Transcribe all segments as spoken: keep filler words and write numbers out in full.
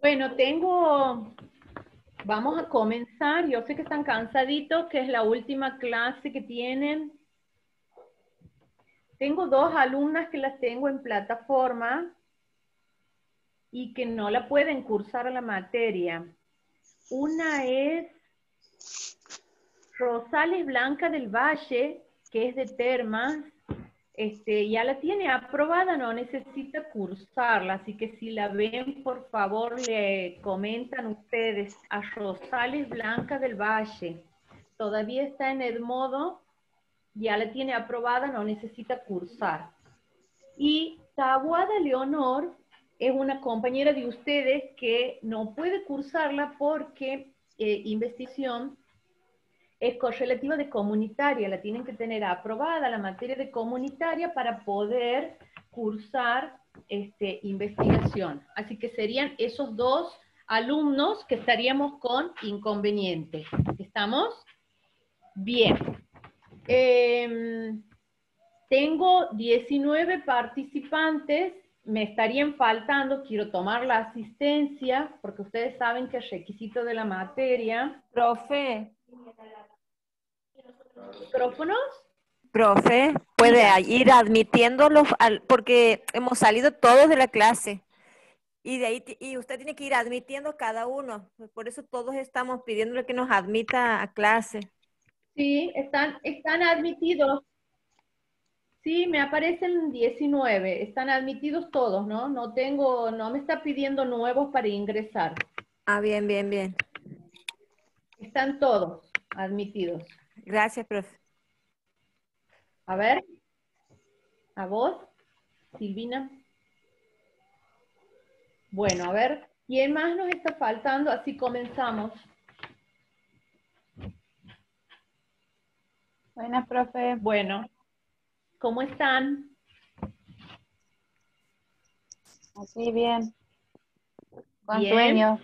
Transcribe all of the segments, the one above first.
Bueno, tengo, vamos a comenzar. Yo sé que están cansaditos, que es la última clase que tienen. Tengo dos alumnas que las tengo en plataforma y que no la pueden cursar a la materia. Una es Rosales Blanca del Valle, que es de Termas. Este, ya la tiene aprobada, no necesita cursarla, así que si la ven, por favor, le comentan ustedes a Rosales Blanca del Valle. Todavía está en Edmodo, ya la tiene aprobada, no necesita cursar. Y Taboada Leonor es una compañera de ustedes que no puede cursarla porque eh, investigación es correlativa de comunitaria, la tienen que tener aprobada la materia de comunitaria para poder cursar este, investigación. Así que serían esos dos alumnos que estaríamos con inconveniente. ¿Estamos? Bien. Eh, tengo diecinueve participantes, me estarían faltando, quiero tomar la asistencia, porque ustedes saben que es requisito de la materia. Profe. ¿Micrófonos? Profe, puede Diga. ir admitiéndolos, al, porque hemos salido todos de la clase. Y de ahí, y usted tiene que ir admitiendo cada uno. Por eso todos estamos pidiéndole que nos admita a clase. Sí, están, están admitidos. Sí, me aparecen diecinueve. Están admitidos todos, ¿no? No tengo, no me está pidiendo nuevos para ingresar. Ah, bien, bien, bien. Están todos admitidos. Gracias, profe. A ver, a vos, Silvina. Bueno, a ver, ¿quién más nos está faltando? Así comenzamos. Buenas, profe. Bueno, ¿cómo están? Así bien. Con Bien. sueño.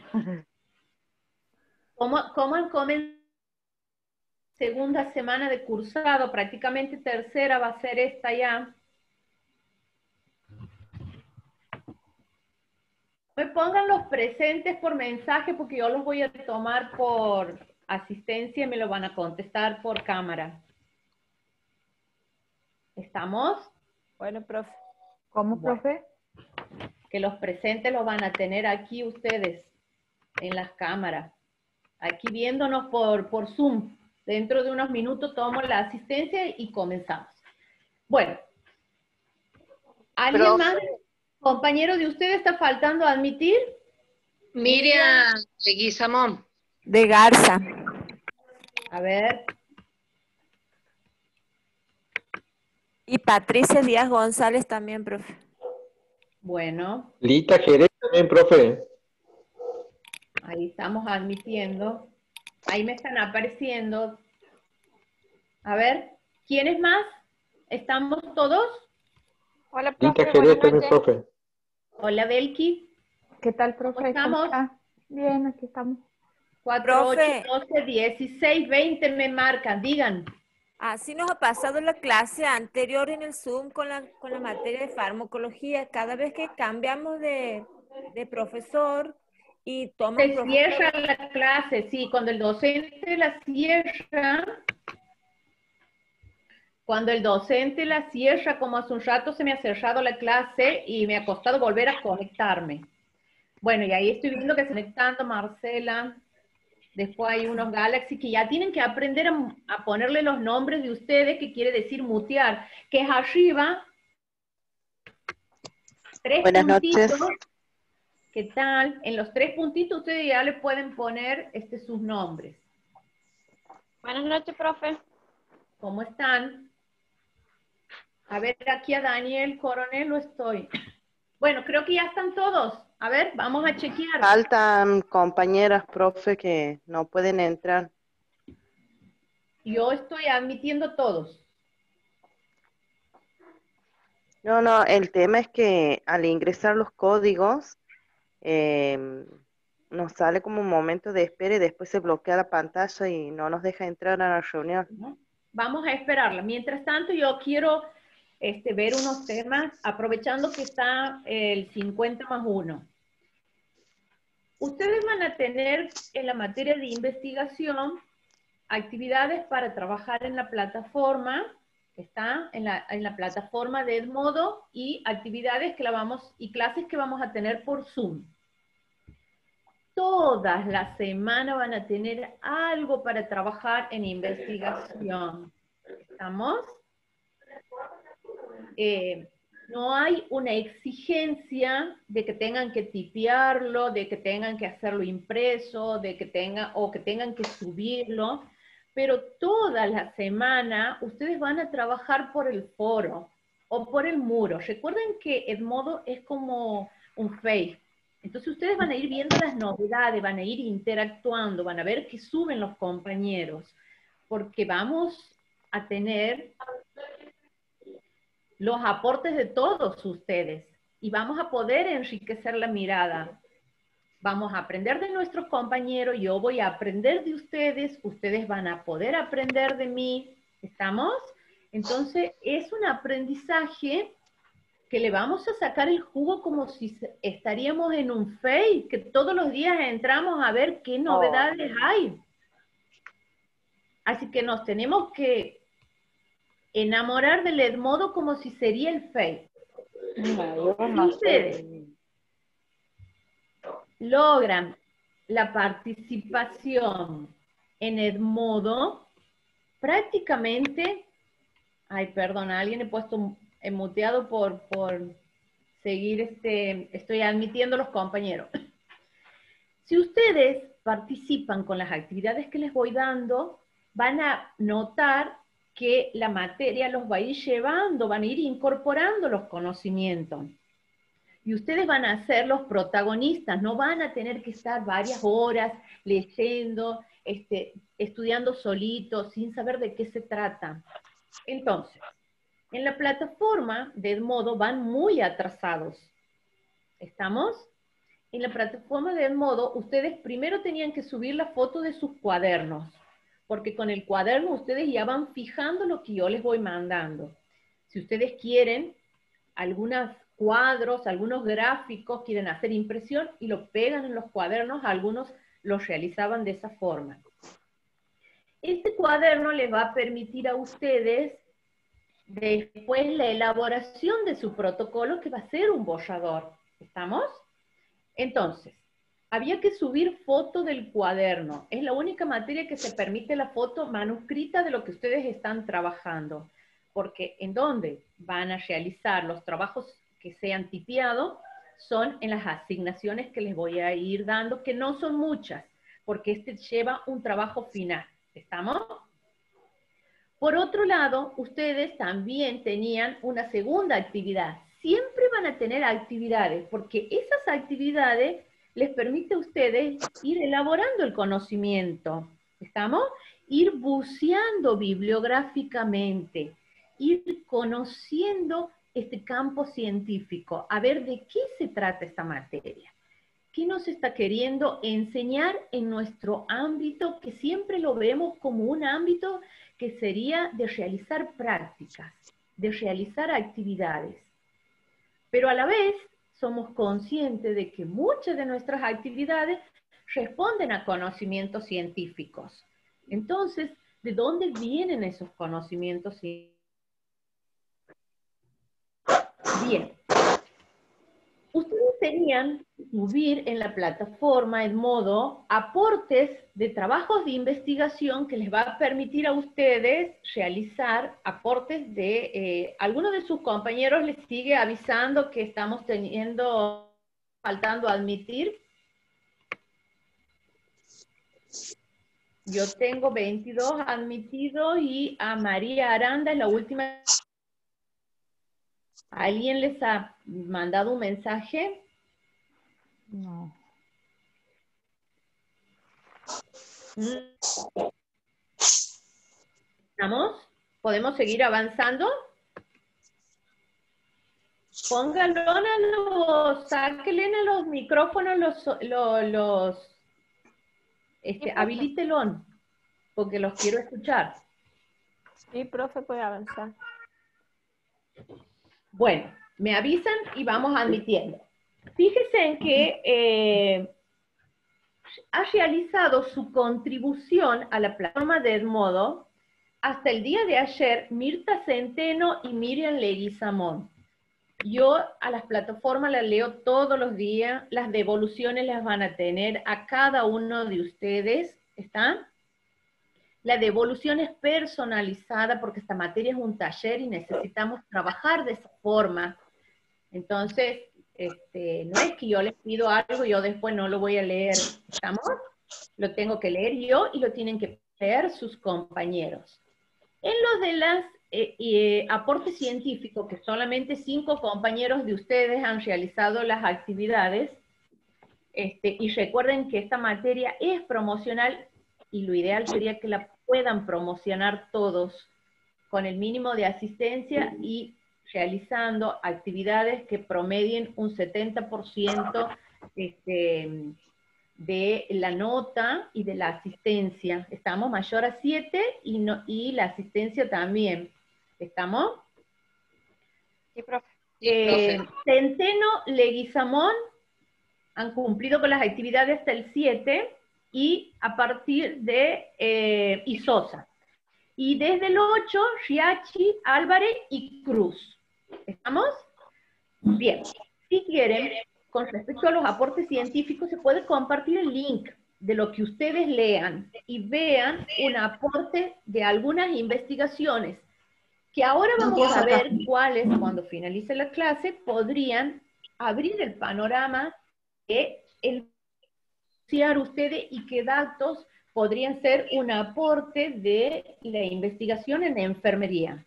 ¿Cómo, cómo comenzamos? Segunda semana de cursado, prácticamente tercera va a ser esta ya. Me pongan los presentes por mensaje porque yo los voy a tomar por asistencia y me lo van a contestar por cámara. ¿Estamos? Bueno, profe. ¿Cómo, Bueno, profe? que los presentes los van a tener aquí ustedes en las cámaras. Aquí viéndonos por, por Zoom. Dentro de unos minutos tomo la asistencia y comenzamos. Bueno. ¿Alguien Profe. más, compañero de usted, está faltando admitir? Miriam Leguizamón. De Garza. A ver. Y Patricia Díaz González también, profe. Bueno. Lita Jerez también, profe. Ahí estamos admitiendo. Ahí me están apareciendo. A ver, ¿quiénes más? ¿Estamos todos? Hola, profe. Lita Jerez también, profe. Hola, Belki. ¿Qué tal, profe? ¿Cómo estamos? está? Bien, aquí estamos. cuatro, ocho, Profe. doce, dieciséis, veinte me marcan. Digan. Así nos ha pasado la clase anterior en el Zoom con la, con la materia de farmacología. Cada vez que cambiamos de, de profesor y toma un Se profesor... cierra la clase, sí, cuando el docente la cierra, cuando el docente la cierra, como hace un rato se me ha cerrado la clase y me ha costado volver a conectarme. Bueno, y ahí estoy viendo que se conectando Marcela. Después hay unos Galaxy que ya tienen que aprender a, a ponerle los nombres de ustedes, que quiere decir mutear, que es arriba, tres Buenas puntitos. noches. ¿Qué tal? En los tres puntitos ustedes ya le pueden poner este, sus nombres. Buenas noches, profe. ¿Cómo están? A ver, aquí a Daniel Coronel lo estoy. Bueno, creo que ya están todos. A ver, vamos a chequear. Faltan compañeras, profe, que no pueden entrar. Yo estoy admitiendo todos. No, no, el tema es que al ingresar los códigos, eh, nos sale como un momento de espera y después se bloquea la pantalla y no nos deja entrar a la reunión. Vamos a esperarla. Mientras tanto, yo quiero este, ver unos temas, aprovechando que está el cincuenta más uno. Ustedes van a tener en la materia de investigación actividades para trabajar en la plataforma, está en la, en la plataforma de Edmodo, y actividades que la vamos, y clases que vamos a tener por Zoom. Todas las semanas van a tener algo para trabajar en investigación. ¿Estamos? Eh, no hay una exigencia de que tengan que tipearlo, de que tengan que hacerlo impreso, de que tengan, o que tengan que subirlo, pero toda la semana ustedes van a trabajar por el foro o por el muro. Recuerden que Edmodo es como un Face. Entonces ustedes van a ir viendo las novedades, van a ir interactuando, van a ver qué suben los compañeros, porque vamos a tener los aportes de todos ustedes y vamos a poder enriquecer la mirada. Vamos a aprender de nuestros compañeros, yo voy a aprender de ustedes, ustedes van a poder aprender de mí, ¿estamos? Entonces es un aprendizaje que le vamos a sacar el jugo como si estaríamos en un Face, que todos los días entramos a ver qué novedades hay. Así que nos tenemos que enamorar del Edmodo como si sería el Face. No, yo Si no ustedes sé. logran la participación en Edmodo, prácticamente, ay, perdón, a alguien he puesto he muteado por, por seguir, este, estoy admitiendo a los compañeros. Si ustedes participan con las actividades que les voy dando, van a notar que la materia los va a ir llevando, van a ir incorporando los conocimientos. Y ustedes van a ser los protagonistas, no van a tener que estar varias horas leyendo, este, estudiando solitos, sin saber de qué se trata. Entonces, en la plataforma de Edmodo van muy atrasados. ¿Estamos? En la plataforma de Edmodo, ustedes primero tenían que subir la foto de sus cuadernos, porque con el cuaderno ustedes ya van fijando lo que yo les voy mandando. Si ustedes quieren algunos cuadros, algunos gráficos, quieren hacer impresión y lo pegan en los cuadernos, algunos los realizaban de esa forma. Este cuaderno les va a permitir a ustedes después la elaboración de su protocolo, que va a ser un borrador. ¿Estamos? Entonces, había que subir foto del cuaderno. Es la única materia que se permite la foto manuscrita de lo que ustedes están trabajando. Porque en donde van a realizar los trabajos que sean tipiados son en las asignaciones que les voy a ir dando, que no son muchas, porque este lleva un trabajo final. ¿Estamos? Por otro lado, ustedes también tenían una segunda actividad. Siempre van a tener actividades, porque esas actividades les permite a ustedes ir elaborando el conocimiento. ¿Estamos? Ir buceando bibliográficamente, ir conociendo este campo científico, a ver de qué se trata esta materia. ¿Qué nos está queriendo enseñar en nuestro ámbito, que siempre lo vemos como un ámbito que sería de realizar prácticas, de realizar actividades? Pero a la vez somos conscientes de que muchas de nuestras actividades responden a conocimientos científicos. Entonces, ¿de dónde vienen esos conocimientos científicos? Bien. Ustedes tenían que subir en la plataforma Edmodo aportes de trabajos de investigación que les va a permitir a ustedes realizar aportes de, eh, algunos de sus compañeros les sigue avisando que estamos teniendo, faltando admitir. Yo tengo veintidós admitidos y a María Aranda es la última. ¿Alguien les ha mandado un mensaje? No. ¿Estamos? ¿Podemos seguir avanzando? Pónganlo a los, sáquenle a los micrófonos, los, los, los este, habilítelo, porque los quiero escuchar. Sí, profe, puede avanzar. Bueno, me avisan y vamos admitiendo. Fíjense en que eh, ha realizado su contribución a la plataforma de Edmodo hasta el día de ayer Mirta Centeno y Miriam Leguizamón. Yo a las plataformas las leo todos los días, las devoluciones las van a tener a cada uno de ustedes, ¿están? La devolución es personalizada porque esta materia es un taller y necesitamos trabajar de esa forma. Entonces, este, no es que yo les pido algo y yo después no lo voy a leer, ¿estamos? Lo tengo que leer yo y lo tienen que leer sus compañeros. En lo de los eh, eh, aportes científicos, que solamente cinco compañeros de ustedes han realizado las actividades, este, y recuerden que esta materia es promocional y lo ideal sería que la puedan promocionar todos con el mínimo de asistencia y realizando actividades que promedien un setenta por ciento este, de la nota y de la asistencia. Estamos mayor a siete y, no, y la asistencia también. ¿Estamos? Sí, profe. Sí, Eh, profe. Centeno, Leguizamón han cumplido con las actividades hasta el siete y a partir de eh, y Sosa. Y desde el ocho, Riachi, Álvarez y Cruz. ¿Estamos? Bien. Si quieren, con respecto a los aportes científicos, se puede compartir el link de lo que ustedes lean y vean un aporte de algunas investigaciones que ahora vamos a ver cuáles, cuando finalice la clase, podrían abrir el panorama de el ustedes y qué datos podrían ser un aporte de la investigación en enfermería.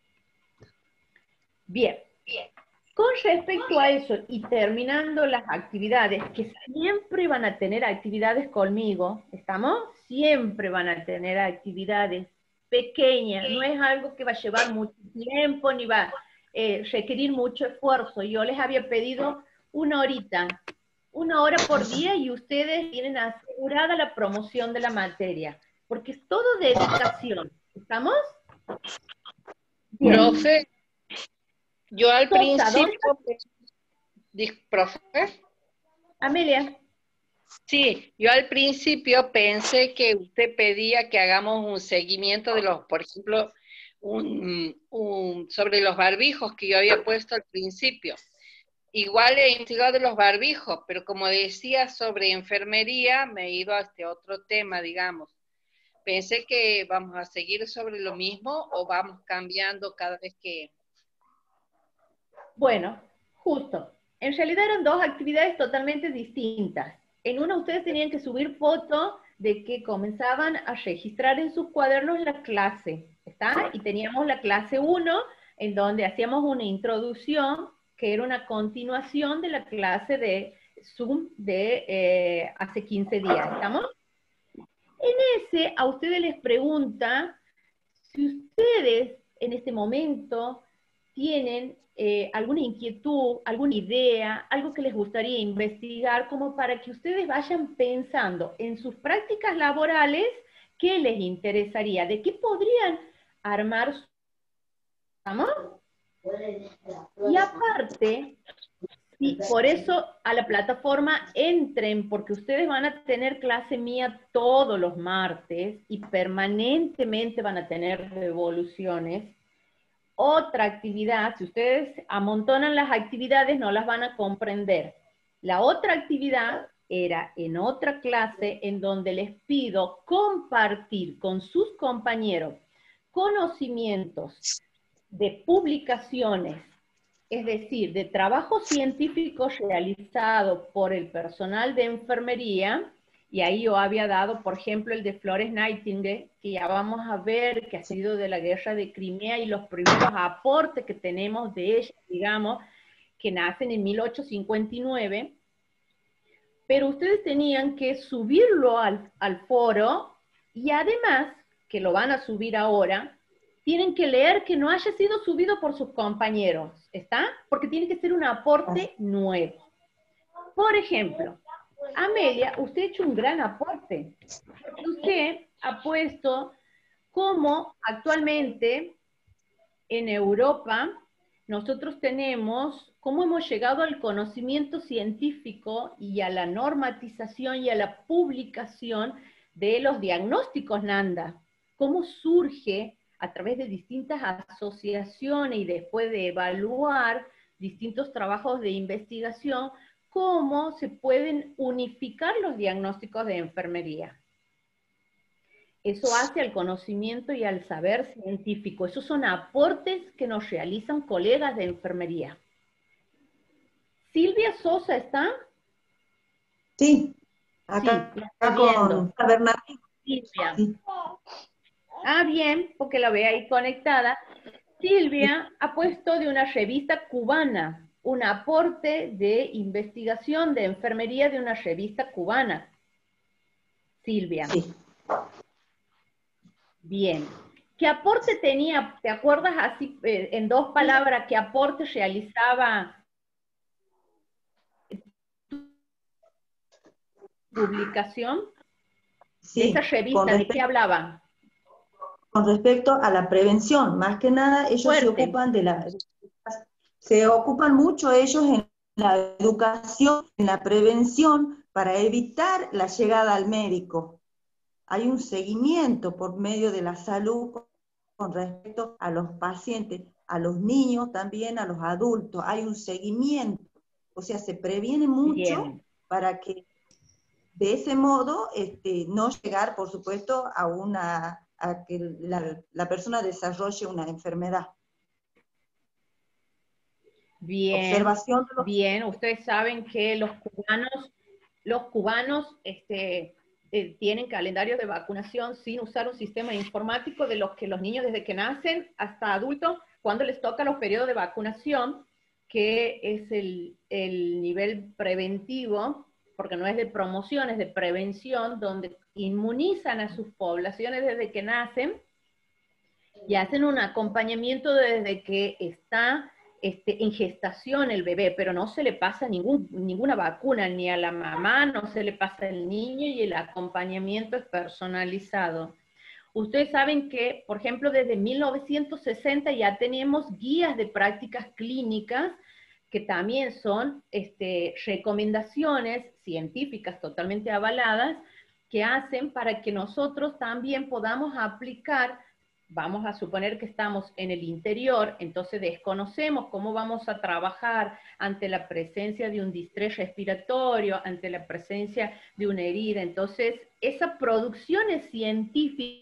Bien, bien. Con respecto a eso, y terminando las actividades, que siempre van a tener actividades conmigo, ¿estamos? Siempre van a tener actividades pequeñas, no es algo que va a llevar mucho tiempo, ni va a eh, requerir mucho esfuerzo. Yo les había pedido una horita, una hora por día, y ustedes tienen asegurada la promoción de la materia, porque es todo de educación. ¿Estamos? Bien. Profe, yo al Sosa, principio, Dis- profe, Amelia. sí, yo al principio pensé que usted pedía que hagamos un seguimiento de los, por ejemplo, un, un- sobre los barbijos que yo había puesto al principio. Igual he investigado de los barbijos, pero como decía sobre enfermería, me he ido a este otro tema, digamos. Pensé que vamos a seguir sobre lo mismo o vamos cambiando cada vez que... Bueno, justo. En realidad eran dos actividades totalmente distintas. En una ustedes tenían que subir fotos de que comenzaban a registrar en sus cuadernos la clase, ¿está? Y teníamos la clase uno, en donde hacíamos una introducción, que era una continuación de la clase de Zoom de eh, hace quince días, ¿estamos? En ese, a ustedes les pregunta si ustedes en este momento tienen eh, alguna inquietud, alguna idea, algo que les gustaría investigar, como para que ustedes vayan pensando en sus prácticas laborales, qué les interesaría, de qué podrían armar su... ¿Estamos? Y aparte, y por eso a la plataforma entren, porque ustedes van a tener clase mía todos los martes y permanentemente van a tener devoluciones. Otra actividad, si ustedes amontonan las actividades no las van a comprender. La otra actividad era en otra clase en donde les pido compartir con sus compañeros conocimientos de publicaciones, es decir, de trabajos científicos realizados por el personal de enfermería, y ahí yo había dado, por ejemplo, el de Florence Nightingale, que ya vamos a ver, que ha sido de la guerra de Crimea, y los primeros aportes que tenemos de ella, digamos, que nacen en mil ochocientos cincuenta y nueve, pero ustedes tenían que subirlo al, al foro, y además, que lo van a subir ahora, tienen que leer que no haya sido subido por sus compañeros, ¿está? Porque tiene que ser un aporte nuevo. Por ejemplo, Amelia, usted ha hecho un gran aporte. Usted ha puesto cómo actualmente en Europa nosotros tenemos cómo hemos llegado al conocimiento científico y a la normatización y a la publicación de los diagnósticos NANDA. Cómo surge a través de distintas asociaciones y después de evaluar distintos trabajos de investigación, cómo se pueden unificar los diagnósticos de enfermería. Eso hace al conocimiento y al saber científico. Esos son aportes que nos realizan colegas de enfermería. Silvia Sosa, ¿está? Sí, acá, Sí, la acá estoy viendo. con Bernardino. Silvia. Sí. Ah, bien, porque la ve ahí conectada. Silvia ha puesto de una revista cubana, un aporte de investigación de enfermería de una revista cubana. Silvia. Sí. Bien. ¿Qué aporte tenía? ¿Te acuerdas así, eh, en dos palabras, qué aporte realizaba publicación? Sí, De esa revista, con ¿de respecto- qué hablaba? Con respecto a la prevención, más que nada ellos Fuerte. se ocupan de la, se ocupan mucho ellos en la educación, en la prevención para evitar la llegada al médico. Hay un seguimiento por medio de la salud con respecto a los pacientes, a los niños también, a los adultos, hay un seguimiento, o sea, se previene mucho Bien. para que de ese modo este, no llegar, por supuesto, a una a que la, la persona desarrolle una enfermedad. Bien, Observación de los... bien. Ustedes saben que los cubanos, los cubanos este, eh, tienen calendarios de vacunación sin usar un sistema informático, de los que los niños desde que nacen hasta adultos, cuando les toca los periodos de vacunación, que es el, el nivel preventivo, porque no es de promoción, es de prevención, donde inmunizan a sus poblaciones desde que nacen y hacen un acompañamiento desde que está este, en gestación el bebé, pero no se le pasa ningún, ninguna vacuna, ni a la mamá, no se le pasa al niño, y el acompañamiento es personalizado. Ustedes saben que, por ejemplo, desde mil novecientos sesenta ya tenemos guías de prácticas clínicas que también son este, recomendaciones científicas totalmente avaladas que hacen para que nosotros también podamos aplicar. Vamos a suponer que estamos en el interior, entonces desconocemos cómo vamos a trabajar ante la presencia de un distrés respiratorio, ante la presencia de una herida. Entonces, esa producción es científica,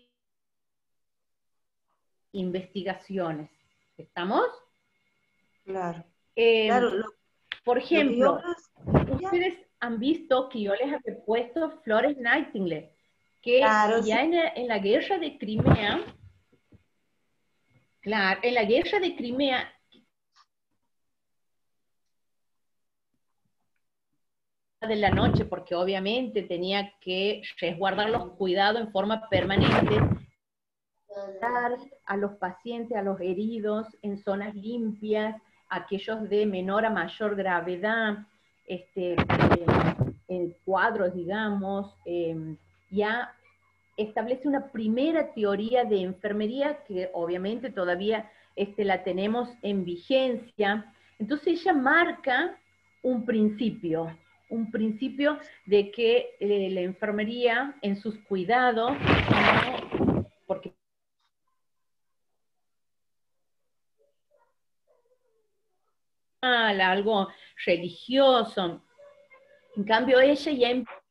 investigaciones. ¿Estamos? Claro. Eh, Claro, lo, por ejemplo, lo ustedes han visto que yo les había puesto Flores Nightingale, que Claro, ya sí. en, la, en la guerra de Crimea, claro, en la guerra de Crimea, de la noche, porque obviamente tenía que resguardar los cuidados en forma permanente, dar a los pacientes, a los heridos en zonas limpias, aquellos de menor a mayor gravedad, este, en cuadros, digamos, eh, ya establece una primera teoría de enfermería que obviamente todavía este, la tenemos en vigencia. Entonces ella marca un principio, un principio de que eh, la enfermería en sus cuidados, ¿no? Porque algo religioso. En cambio, ella ya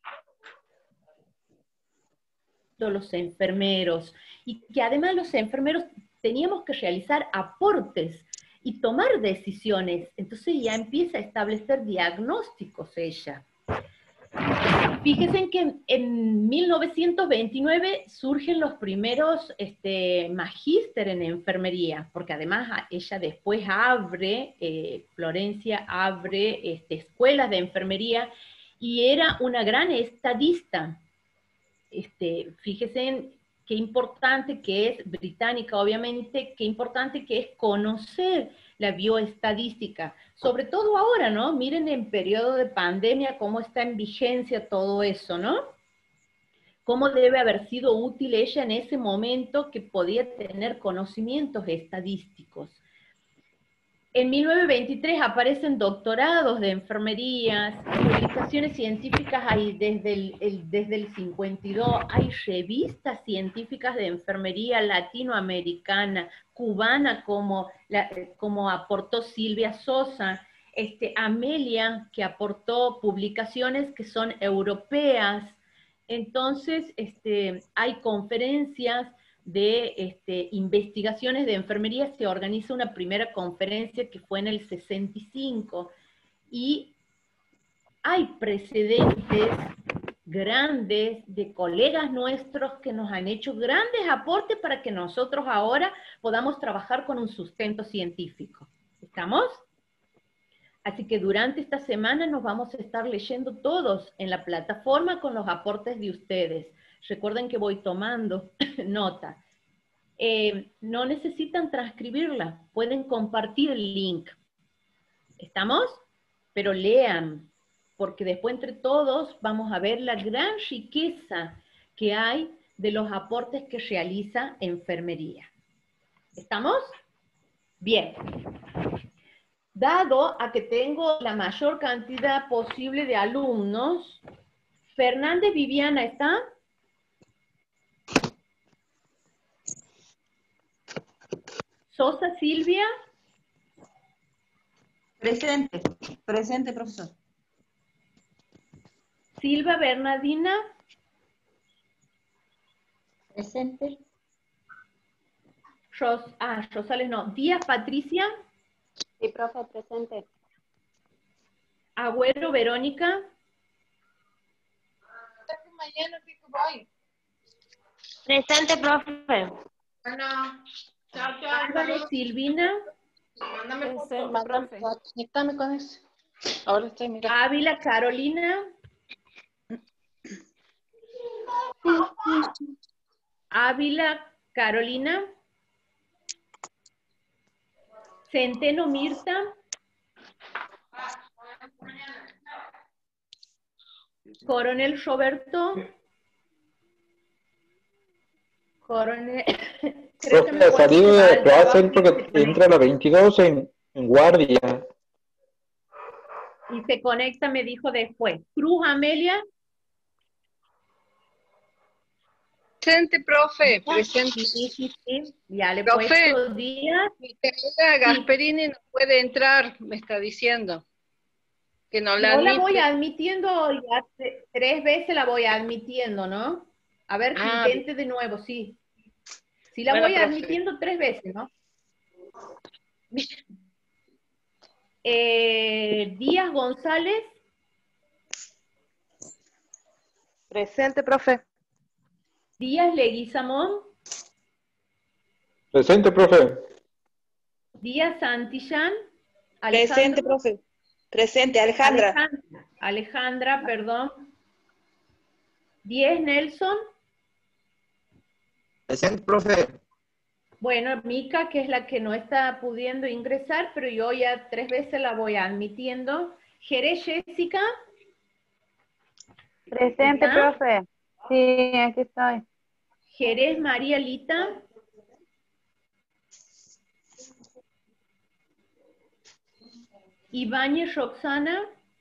los enfermeros, y que además los enfermeros teníamos que realizar aportes y tomar decisiones. Entonces ya empieza a establecer diagnósticos ella. Fíjense que en mil novecientos veintinueve surgen los primeros este, magíster en enfermería, porque además ella después abre, eh, Florencia abre este, escuelas de enfermería, y era una gran estadista. Este, fíjense qué importante que es, británica obviamente, qué importante que es conocer la bioestadística, sobre todo ahora, ¿no? Miren en periodo de pandemia cómo está en vigencia todo eso, ¿no? Cómo debe haber sido útil ella en ese momento que podía tener conocimientos estadísticos. En mil novecientos veintitrés aparecen doctorados de enfermería, publicaciones científicas hay desde el, el- desde el cincuenta y dos, hay revistas científicas de enfermería latinoamericana, cubana, como, la- como aportó Silvia Sosa, este, Amelia, que aportó publicaciones que son europeas. Entonces, este, hay conferencias de este, investigaciones de enfermería. Se organiza una primera conferencia que fue en el sesenta y cinco, y hay precedentes grandes de colegas nuestros que nos han hecho grandes aportes para que nosotros ahora podamos trabajar con un sustento científico. ¿Estamos? Así que durante esta semana nos vamos a estar leyendo todos en la plataforma con los aportes de ustedes. Recuerden que voy tomando nota. Eh, no necesitan transcribirla, pueden compartir el link. ¿Estamos? Pero lean, porque después entre todos vamos a ver la gran riqueza que hay de los aportes que realiza enfermería. ¿Estamos? Bien. Dado a que tengo la mayor cantidad posible de alumnos, Fernández Viviana, ¿está? Sosa Silvia. Presente, presente, profesor. Silva Bernardina. Presente. Ros, ah, Rosales no. Díaz Patricia. Sí, profe, presente. Agüero Verónica. Presente, profe. Álvarez Silvina. Mándame foto, Presente, mándame profe. foto. Conectame con eso. Ahora estoy mirando. Ávila Carolina. Ávila Carolina. Centeno Mirta. Coronel Roberto. Coronel. Creo que Profe, me ha puede salido llevar de al clase trabajo porque y se entra a las veintidós en, en guardia. Y se conecta, me dijo después. Cruz Amelia. Presente, profe, presente. Sí, sí, sí. Ya le he Profe. puesto días. Mi querida Gasperini no puede entrar, me está diciendo. Que no la Yo la voy admite. admitiendo, ya tre- tres veces la voy admitiendo, ¿no? A ver, que Ah, intente de nuevo, sí. Sí la Bueno, voy profe. admitiendo tres veces, ¿no? Eh, Díaz González. Presente, profe. Díaz Leguizamón. Presente, profe. Díaz Santillán. Presente, Alejandro. profe. Presente, Alejandra. Alejandra, Alejandra, perdón. Díez Nelson. Presente, profe. Bueno, Mica, que es la que no está pudiendo ingresar, pero yo ya tres veces la voy admitiendo. Jerez Jessica. Presente, ¿Está? profe. Sí, aquí estoy. Jerez María Lita. Ibáñez Roxana.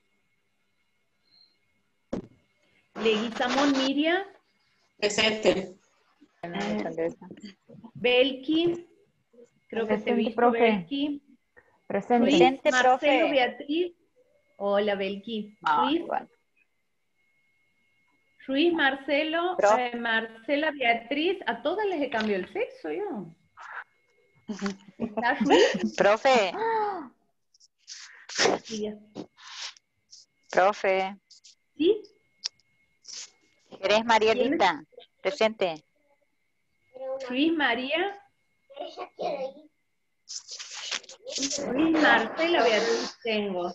Leguizamón Miriam. Presente. Belki. Creo que te he Presente, visto, profe. Belki. Presente. Luis Presente, Marcelo profe. Beatriz. Hola, Belki. Ah, Luis, igual. Ruiz Marcelo, Pro- eh, Marcela Beatriz, a todas les he cambiado el sexo yo. ¿Está Ruiz? Profe, Sí, ya. profe. ¿Sí? ¿Eres Marielita? Presente. Ruiz María. Ruiz Marcela Beatriz tengo.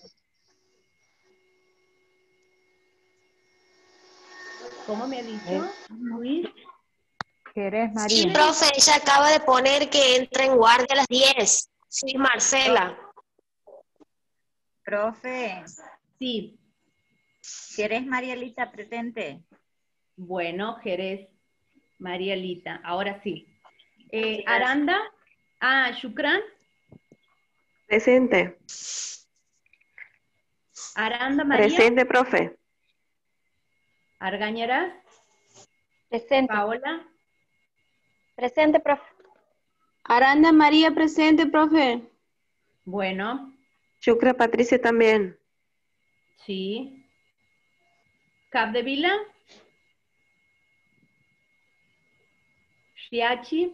¿Cómo me ha dicho? Ruiz. Jerez Sí, María. profe, ella acaba de poner que entra en guardia a las diez. Sí, Marcela. Profe, Sí. ¿quieres Marielita presente? Bueno, Jerez, María Lita. Ahora sí. Eh, Aranda. Ah, Shukran. Presente. Aranda María. Presente, profe. Argañarás. Presente. Paola. Presente, profe. Aranda María, presente, profe. Bueno. Chucra Patricia también. Sí. Capdevila. Shiachi.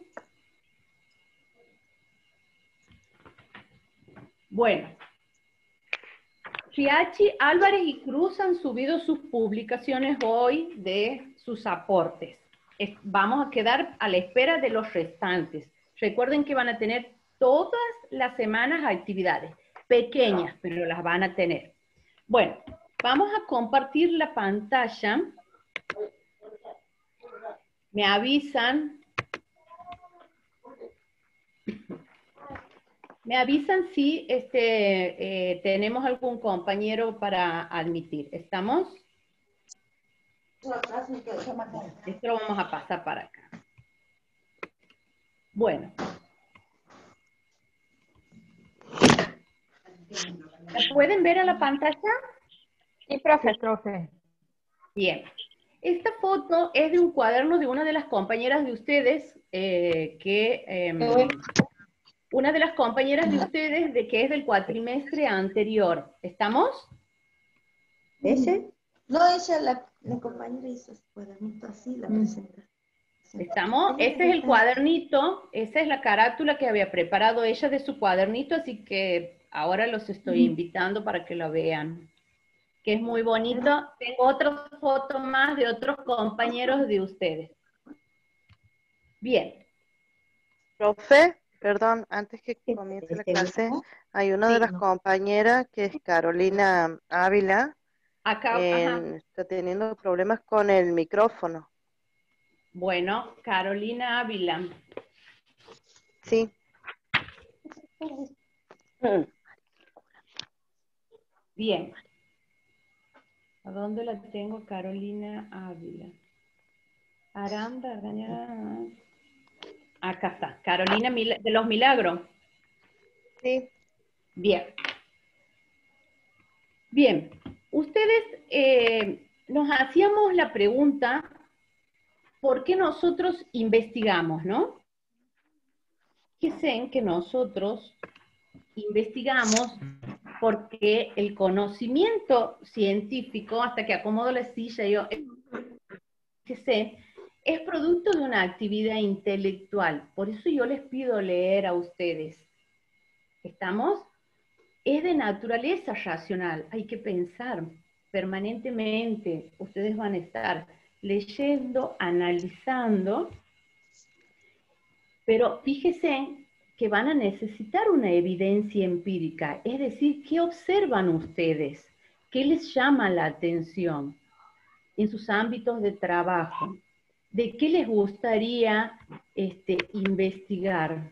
Bueno. Shiachi, Álvarez y Cruz han subido sus publicaciones hoy de sus aportes. Es- vamos a quedar a la espera de los restantes. Recuerden que van a tener todas las semanas actividades, pequeñas, pero las van a tener. Bueno, vamos a compartir la pantalla. Me avisan. Me avisan si este, eh, tenemos algún compañero para admitir. ¿Estamos? Esto lo vamos a pasar para acá. Bueno. ¿La pueden ver a la pantalla? Sí, profe. profe. Bien. Esta foto es de un cuaderno de una de las compañeras de ustedes, eh, que... em, una de las compañeras de ustedes, de que es del cuatrimestre anterior. ¿Estamos? ¿Ella? No, ella, la, la compañera hizo su cuadernito así, la presentación. ¿Estamos? Este es el cuadernito, esa es la carátula que había preparado ella de su cuadernito, así que ahora los estoy invitando para que lo vean. Que es muy bonito. Tengo otra foto más de otros compañeros de ustedes. Bien. Profe, perdón, antes que comience la clase, hay una de las compañeras que es Carolina Ávila, Acá, en- ajá. está teniendo problemas con el micrófono. Bueno, Carolina Ávila. Sí. Bien. ¿A dónde la tengo? Carolina Ávila. Aranda, Argañará. Acá está. Carolina Mila- de los Milagros. Sí. Bien. Bien. Ustedes eh, nos hacíamos la pregunta, ¿por qué nosotros investigamos, no? Fíjense que nosotros investigamos porque el conocimiento científico, hasta que acomodo la silla, yo, fíjense, es producto de una actividad intelectual. Por eso yo les pido leer a ustedes. ¿Estamos? Es de naturaleza racional. Hay que pensar permanentemente. Ustedes van a estar leyendo, analizando, pero fíjense que van a necesitar una evidencia empírica. Es decir, ¿qué observan ustedes? ¿Qué les llama la atención en sus ámbitos de trabajo? ¿De qué les gustaría este, investigar?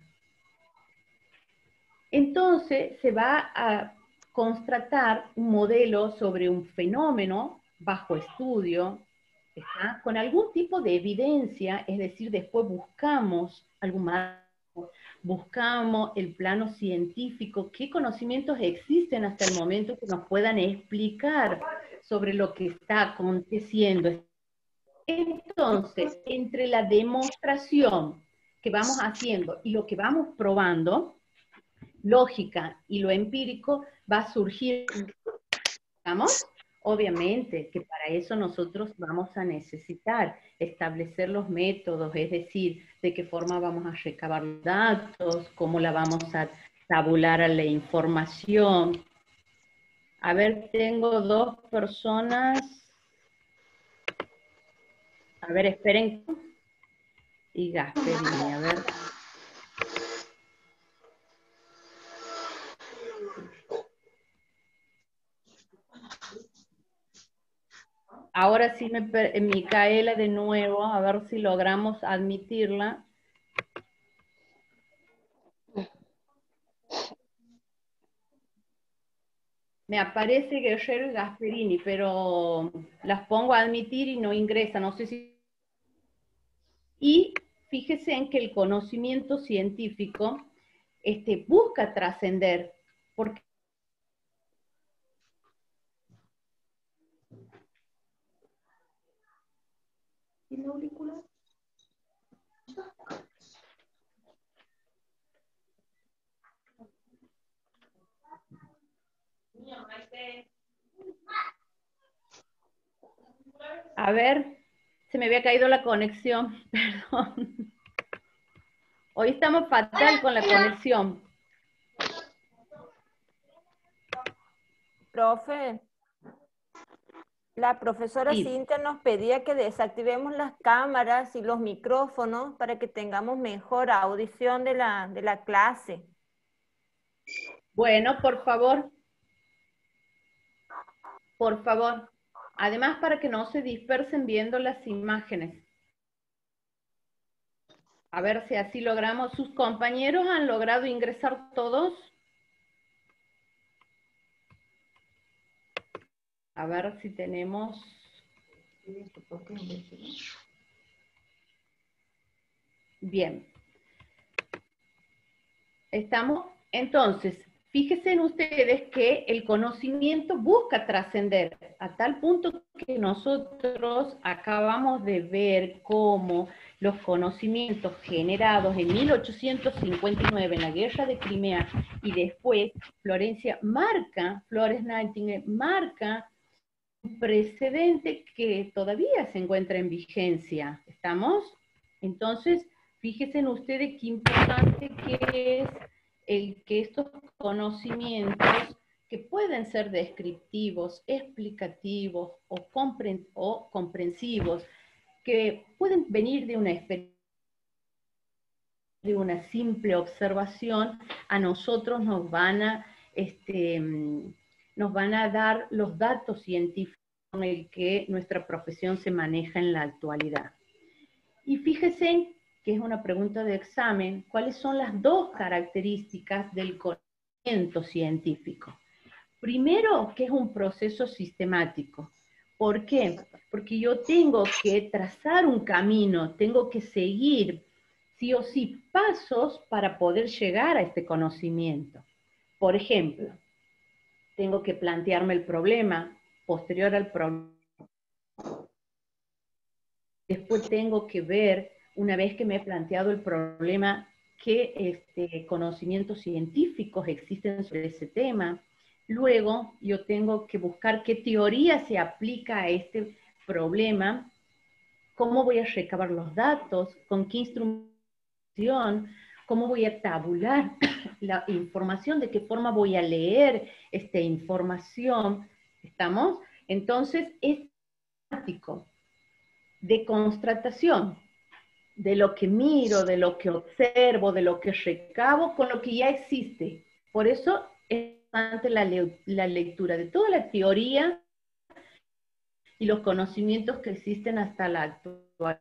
Entonces se va a constatar un modelo sobre un fenómeno bajo estudio, ¿está? Con algún tipo de evidencia, es decir, después buscamos algún más, buscamos el plano científico, qué conocimientos existen hasta el momento que nos puedan explicar sobre lo que está aconteciendo. Entonces, entre la demostración que vamos haciendo y lo que vamos probando, lógica y lo empírico, va a surgir, ¿estamos? Obviamente que para eso nosotros vamos a necesitar establecer los métodos, es decir, de qué forma vamos a recabar los datos, cómo la vamos a tabular a la información. A ver, tengo dos personas. A ver, esperen. Y Gasperini, a ver. Ahora sí, me, per- Micaela de nuevo, a ver si logramos admitirla. Me aparece Guerrero y Gasperini, pero las pongo a admitir y no ingresa, no sé si... Y fíjese en que el conocimiento científico este, busca trascender Porque ¿y el auricular? A ver, se me había caído la conexión, perdón. Hoy estamos fatal con la conexión. Profe, la profesora Sí. Cintia nos pedía que desactivemos las cámaras y los micrófonos para que tengamos mejor audición de la, de la clase. Bueno, por favor. Por favor. Además, para que no se dispersen viendo las imágenes. A ver si así logramos. ¿Sus compañeros han logrado ingresar todos? A ver si tenemos... Bien. Estamos, entonces, fíjense en ustedes que el conocimiento busca trascender a tal punto que nosotros acabamos de ver cómo los conocimientos generados en mil ochocientos cincuenta y nueve en la Guerra de Crimea y después Florencia marca, Florence Nightingale marca un precedente que todavía se encuentra en vigencia. ¿Estamos? Entonces, fíjense en ustedes qué importante que es el que estos conocimientos que pueden ser descriptivos, explicativos o, compren o comprensivos, que pueden venir de una experiencia, de una simple observación, a nosotros nos van a, este, nos van a dar los datos científicos con el que nuestra profesión se maneja en la actualidad. Y fíjense que es una pregunta de examen, ¿cuáles son las dos características del conocimiento científico? Primero, que es un proceso sistemático. ¿Por qué? Porque yo tengo que trazar un camino, tengo que seguir sí o sí pasos para poder llegar a este conocimiento. Por ejemplo, tengo que plantearme el problema, posterior al problema. Después tengo que ver, una vez que me he planteado el problema, qué este, conocimientos científicos existen sobre ese tema. Luego yo tengo que buscar qué teoría se aplica a este problema, cómo voy a recabar los datos, con qué instrumentación, cómo voy a tabular la información, de qué forma voy a leer esta información. ¿Estamos? Entonces es práctico, de constatación, de lo que miro, de lo que observo, de lo que recabo con lo que ya existe. Por eso es importante la, le la lectura de toda la teoría y los conocimientos que existen hasta la actualidad.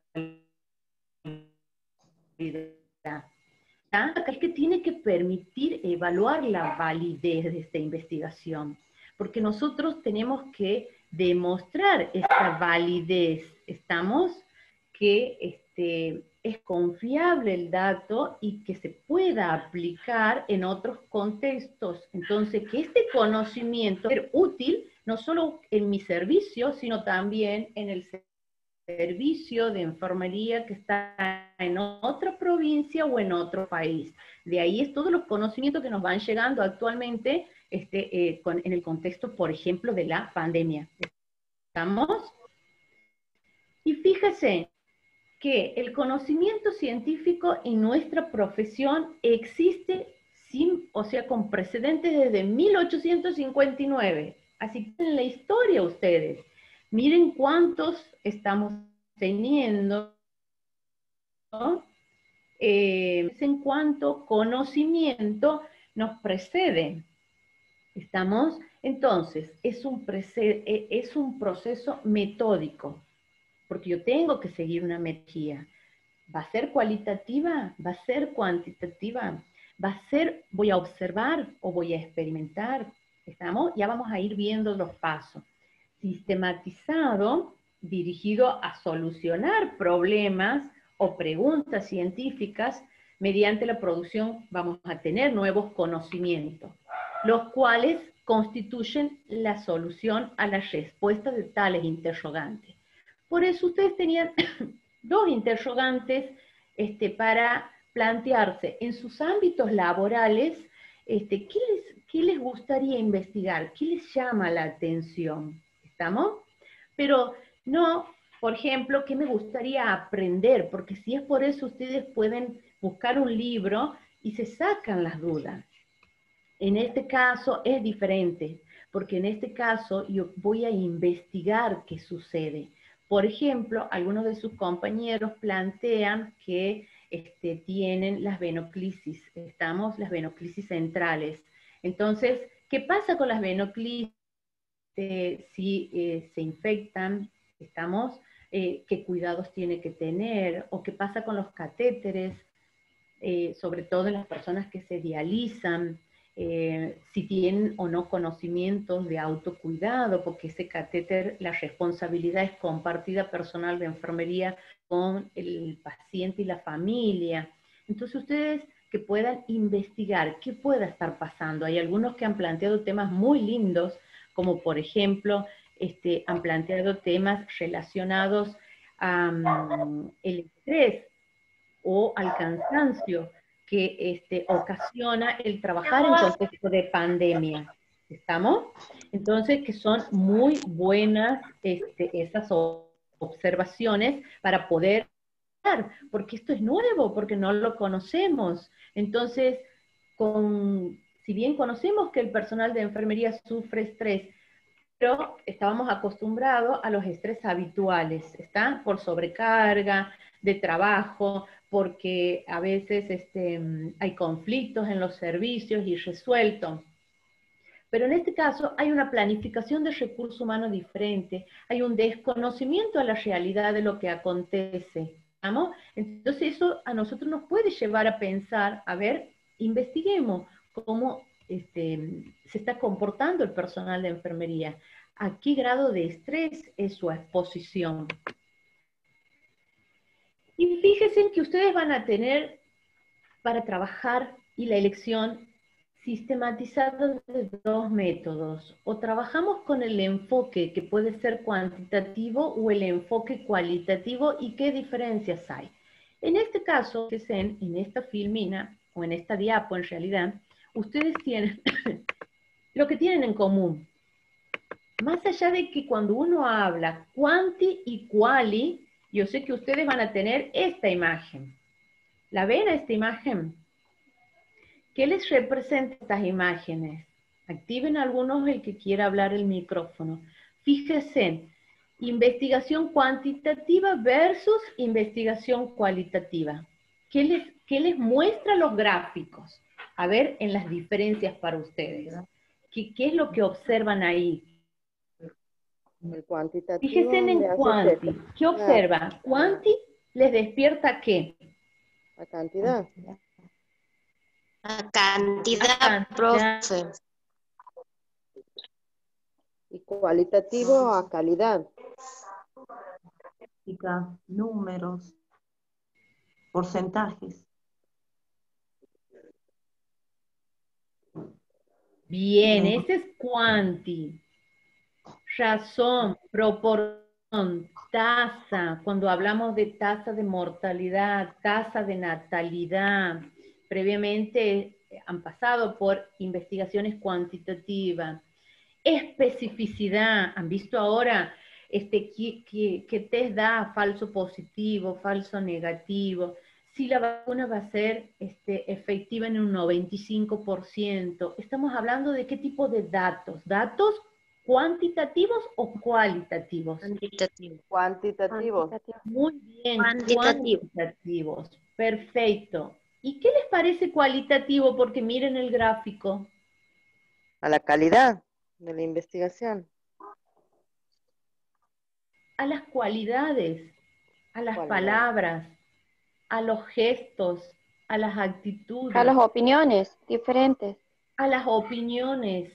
Es que tiene que permitir evaluar la validez de esta investigación, porque nosotros tenemos que demostrar esta validez. ¿Estamos? Que este, es confiable el dato y que se pueda aplicar en otros contextos. Entonces, que este conocimiento sea útil no solo en mi servicio, sino también en el servicio de enfermería que está en otra provincia o en otro país. De ahí es todos los conocimientos que nos van llegando actualmente este, eh, con, en el contexto, por ejemplo, de la pandemia. ¿Estamos? Y fíjese que el conocimiento científico en nuestra profesión existe sin, o sea, con precedentes desde mil ochocientos cincuenta y nueve. Así que en la historia ustedes, miren cuántos estamos teniendo, ¿no? Eh, en cuánto conocimiento nos precede. ¿Estamos? Entonces, es un, es un proceso metódico, porque yo tengo que seguir una metodología. ¿Va a ser cualitativa? ¿Va a ser cuantitativa? ¿Va a ser, voy a observar o voy a experimentar? ¿Estamos? Ya vamos a ir viendo los pasos. Sistematizado, dirigido a solucionar problemas o preguntas científicas, mediante la producción vamos a tener nuevos conocimientos. los cuales constituyen la solución a la respuesta de tales interrogantes. Por eso ustedes tenían dos interrogantes este, para plantearse en sus ámbitos laborales, este, ¿qué les, qué les gustaría investigar? ¿Qué les llama la atención? ¿Estamos? Pero no, por ejemplo, ¿qué me gustaría aprender? Porque si es por eso, ustedes pueden buscar un libro y se sacan las dudas. En este caso es diferente, porque en este caso yo voy a investigar qué sucede. Por ejemplo, algunos de sus compañeros plantean que este, tienen las venoclisis, estamos, las venoclisis centrales. Entonces, ¿qué pasa con las venoclisis eh, si eh, se infectan? Estamos, eh, ¿qué cuidados tiene que tener? ¿O qué pasa con los catéteres? Eh, sobre todo en las personas que se dializan, eh, si tienen o no conocimientos de autocuidado, porque ese catéter, la responsabilidad es compartida personal de enfermería con el paciente y la familia. Entonces ustedes que puedan investigar qué pueda estar pasando. Hay algunos que han planteado temas muy lindos, como por ejemplo, este, han planteado temas relacionados al estrés o al cansancio que este, ocasiona el trabajar en contexto de pandemia. ¿Estamos? Entonces, que son muy buenas este, esas observaciones para poder, porque esto es nuevo, porque no lo conocemos. Entonces, con, si bien conocemos que el personal de enfermería sufre estrés, pero estábamos acostumbrados a los estrés habituales, ¿está? Por sobrecarga de trabajo, porque a veces este, hay conflictos en los servicios y resueltos. Pero en este caso hay una planificación de recursos humanos diferente, hay un desconocimiento a la realidad de lo que acontece, ¿no? Entonces eso a nosotros nos puede llevar a pensar, a ver, investiguemos cómo este, se está comportando el personal de enfermería, a qué grado de estrés es su exposición. Y fíjense que ustedes van a tener para trabajar y la elección sistematizada de dos métodos. O trabajamos con el enfoque que puede ser cuantitativo o el enfoque cualitativo y qué diferencias hay. En este caso, fíjense, en esta filmina o en esta diapo en realidad, ustedes tienen lo que tienen en común. Más allá de que cuando uno habla cuanti y quali, yo sé que ustedes van a tener esta imagen. ¿La ven a esta imagen? ¿Qué les representa estas imágenes? Activen algunos el que quiera hablar el micrófono. Fíjense, investigación cuantitativa versus investigación cualitativa. ¿Qué les, qué les muestra los gráficos? A ver, en las diferencias para ustedes. ¿Qué, qué es lo que observan ahí? El cuantitativo. Fíjense en cuanti. ¿Qué observa? Cuanti les despierta ¿qué? La cantidad. La cantidad, La cantidad. profe. Y cualitativo a calidad. Números, porcentajes. Bien, ese es cuanti. Razón, proporción, tasa, cuando hablamos de tasa de mortalidad, tasa de natalidad, previamente han pasado por investigaciones cuantitativas. Especificidad, han visto ahora este, qué, qué, qué test da falso positivo, falso negativo, si la vacuna va a ser este, efectiva en un noventa y cinco por ciento. Estamos hablando de qué tipo de datos, datos ¿cuantitativos o cualitativos? Cuantitativos. Cuantitativos. Muy bien, Cuantitativo. cuantitativos. Perfecto. ¿Y qué les parece cualitativo? Porque miren el gráfico. A la calidad de la investigación. A las cualidades, a las Cualidad. palabras, a los gestos, a las actitudes. A las opiniones diferentes. A las opiniones,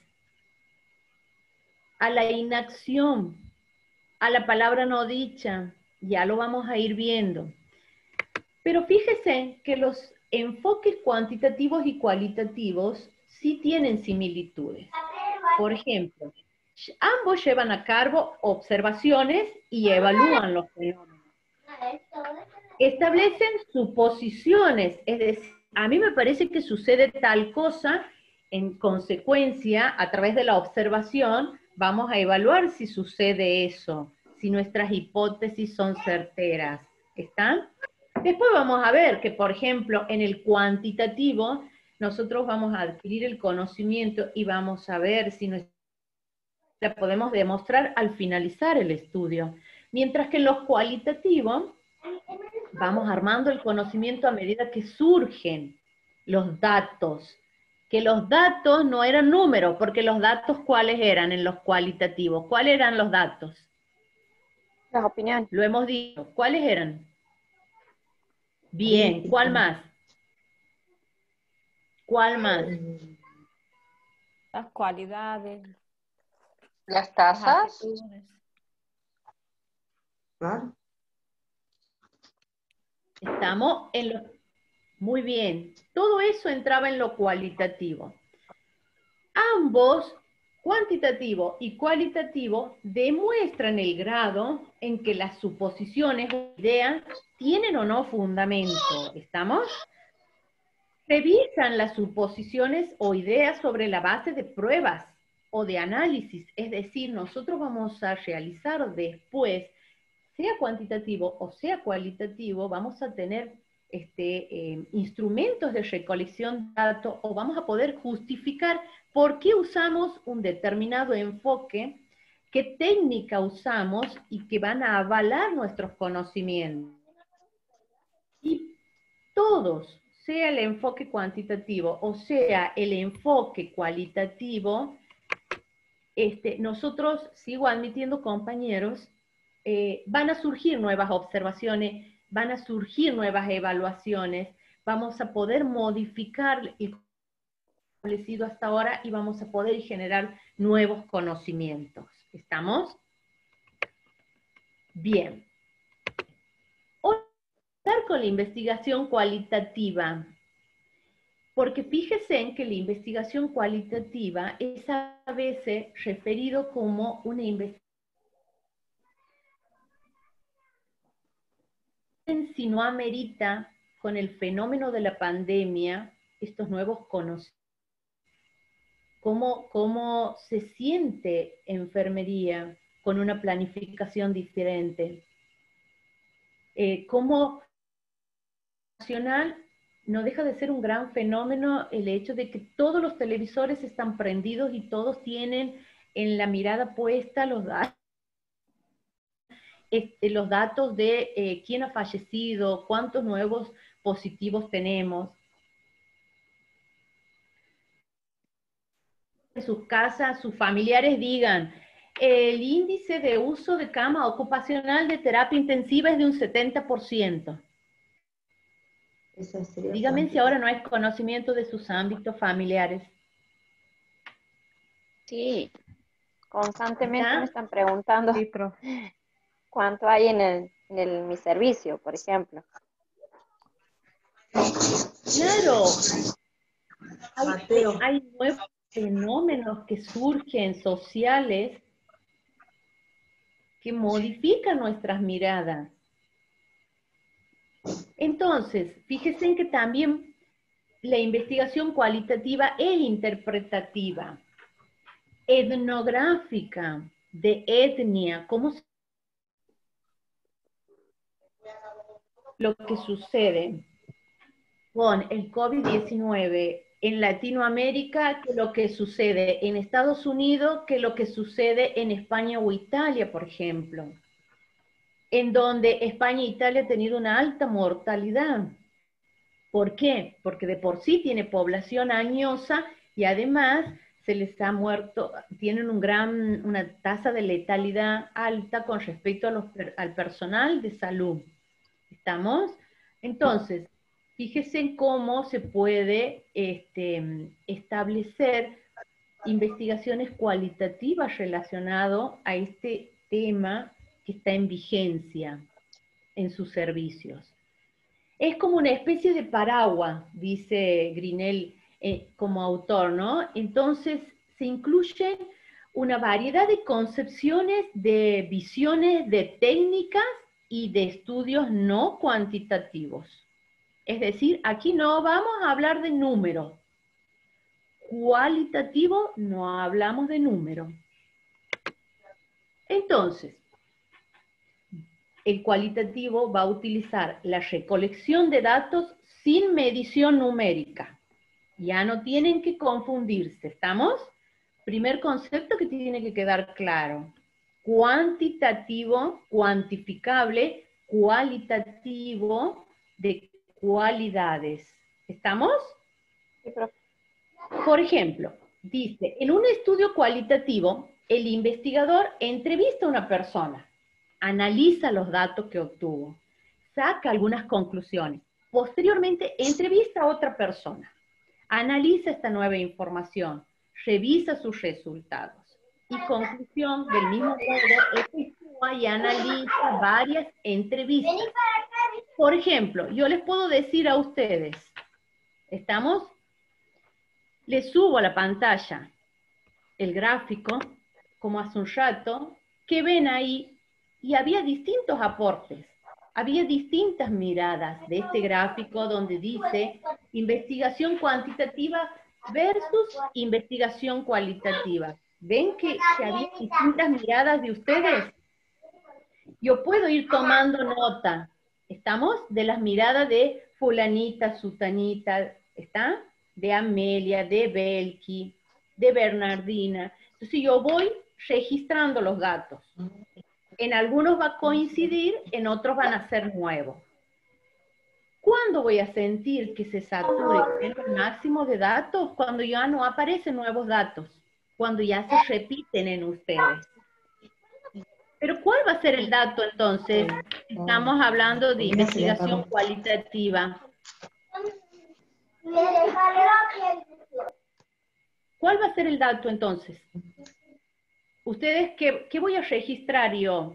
a la inacción, a la palabra no dicha, ya lo vamos a ir viendo. Pero fíjese que los enfoques cuantitativos y cualitativos sí tienen similitudes. Por ejemplo, ambos llevan a cabo observaciones y evalúan los fenómenos. Establecen suposiciones, es decir, a mí me parece que sucede tal cosa, en consecuencia, a través de la observación, vamos a evaluar si sucede eso, si nuestras hipótesis son certeras. ¿Están? Después vamos a ver que, por ejemplo, en el cuantitativo, nosotros vamos a adquirir el conocimiento y vamos a ver si nuestra la podemos demostrar al finalizar el estudio. Mientras que en los cualitativos, vamos armando el conocimiento a medida que surgen los datos. Que los datos no eran números, porque los datos, ¿cuáles eran en los cualitativos? ¿Cuáles eran los datos? Las opiniones. Lo hemos dicho. ¿Cuáles eran? Bien, ¿cuál más? ¿Cuál más? Las cualidades. Las tasas. Claro. Estamos en lo... Muy bien. Todo eso entraba en lo cualitativo. Ambos, cuantitativo y cualitativo, demuestran el grado en que las suposiciones o ideas tienen o no fundamento. ¿Estamos? Revisan las suposiciones o ideas sobre la base de pruebas o de análisis. Es decir, nosotros vamos a realizar después, sea cuantitativo o sea cualitativo, vamos a tener este, eh, instrumentos de recolección de datos o vamos a poder justificar por qué usamos un determinado enfoque, qué técnica usamos y que van a avalar nuestros conocimientos. Y todos, sea el enfoque cuantitativo o sea el enfoque cualitativo, este, nosotros, sigo admitiendo compañeros, eh, van a surgir nuevas observaciones, van a surgir nuevas evaluaciones, vamos a poder modificar el establecido hasta ahora y vamos a poder generar nuevos conocimientos. ¿Estamos? Bien. Con la investigación cualitativa, porque fíjese en que la investigación cualitativa es a veces referido como una investigación, si no amerita con el fenómeno de la pandemia estos nuevos conocimientos. ¿Cómo, cómo se siente enfermería con una planificación diferente? Eh, ¿Cómo nacional no deja de ser un gran fenómeno el hecho de que todos los televisores están prendidos y todos tienen en la mirada puesta los datos, este, los datos de eh, quién ha fallecido, cuántos nuevos positivos tenemos. En sus casas, sus familiares digan, el índice de uso de cama ocupacional de terapia intensiva es de un setenta por ciento. Dígame si ahora no hay conocimiento de sus ámbitos familiares. Sí, constantemente ¿Está? me están preguntando Sí, profe. cuánto hay en, el, en el, mi servicio, por ejemplo. Claro. Hay, hay nuevos fenómenos que surgen sociales que modifican nuestras miradas. Entonces, fíjense en que también la investigación cualitativa es interpretativa, etnográfica, de etnia, cómo se... lo que sucede con el COVID diecinueve en Latinoamérica, que lo que sucede en Estados Unidos, que lo que sucede en España o Italia, por ejemplo, en donde España e Italia han tenido una alta mortalidad. ¿Por qué? Porque de por sí tiene población añosa y además se les ha muerto, tienen un gran, una tasa de letalidad alta con respecto a los, al personal de salud. ¿Estamos? Entonces, fíjese en cómo se puede este, establecer investigaciones cualitativas relacionadas a este tema que está en vigencia en sus servicios. Es como una especie de paraguas, dice Grinel, eh, como autor, ¿no? Entonces se incluyen una variedad de concepciones, de visiones, de técnicas y de estudios no cuantitativos. Es decir, aquí no vamos a hablar de números. Cualitativo, no hablamos de números. Entonces, el cualitativo va a utilizar la recolección de datos sin medición numérica. Ya no tienen que confundirse, ¿estamos? Primer concepto que tiene que quedar claro. Cuantitativo, cuantificable, cualitativo, de cualidades. ¿Estamos? Sí, profe. Por ejemplo, dice, en un estudio cualitativo, el investigador entrevista a una persona, analiza los datos que obtuvo, saca algunas conclusiones, posteriormente entrevista a otra persona, analiza esta nueva información, revisa sus resultados y conclusión del mismo modo efectúa y analiza varias entrevistas. Por ejemplo, yo les puedo decir a ustedes, ¿estamos? Les subo a la pantalla el gráfico, como hace un rato, que ven ahí, y había distintos aportes, había distintas miradas de este gráfico donde dice investigación cuantitativa versus investigación cualitativa. ¿Ven que, que había distintas miradas de ustedes? Yo puedo ir tomando nota, ¿estamos? De las miradas de fulanita, sutanita, ¿está? De Amelia, de Belki, de Bernardina. Entonces yo voy registrando los datos. En algunos va a coincidir, en otros van a ser nuevos. ¿Cuándo voy a sentir que se sature el máximo de datos? Cuando ya no aparecen nuevos datos, cuando ya se repiten en ustedes. Pero ¿cuál va a ser el dato entonces? Estamos hablando de investigación cualitativa. ¿Cuál va a ser el dato entonces? ¿Ustedes qué, qué voy a registrar yo?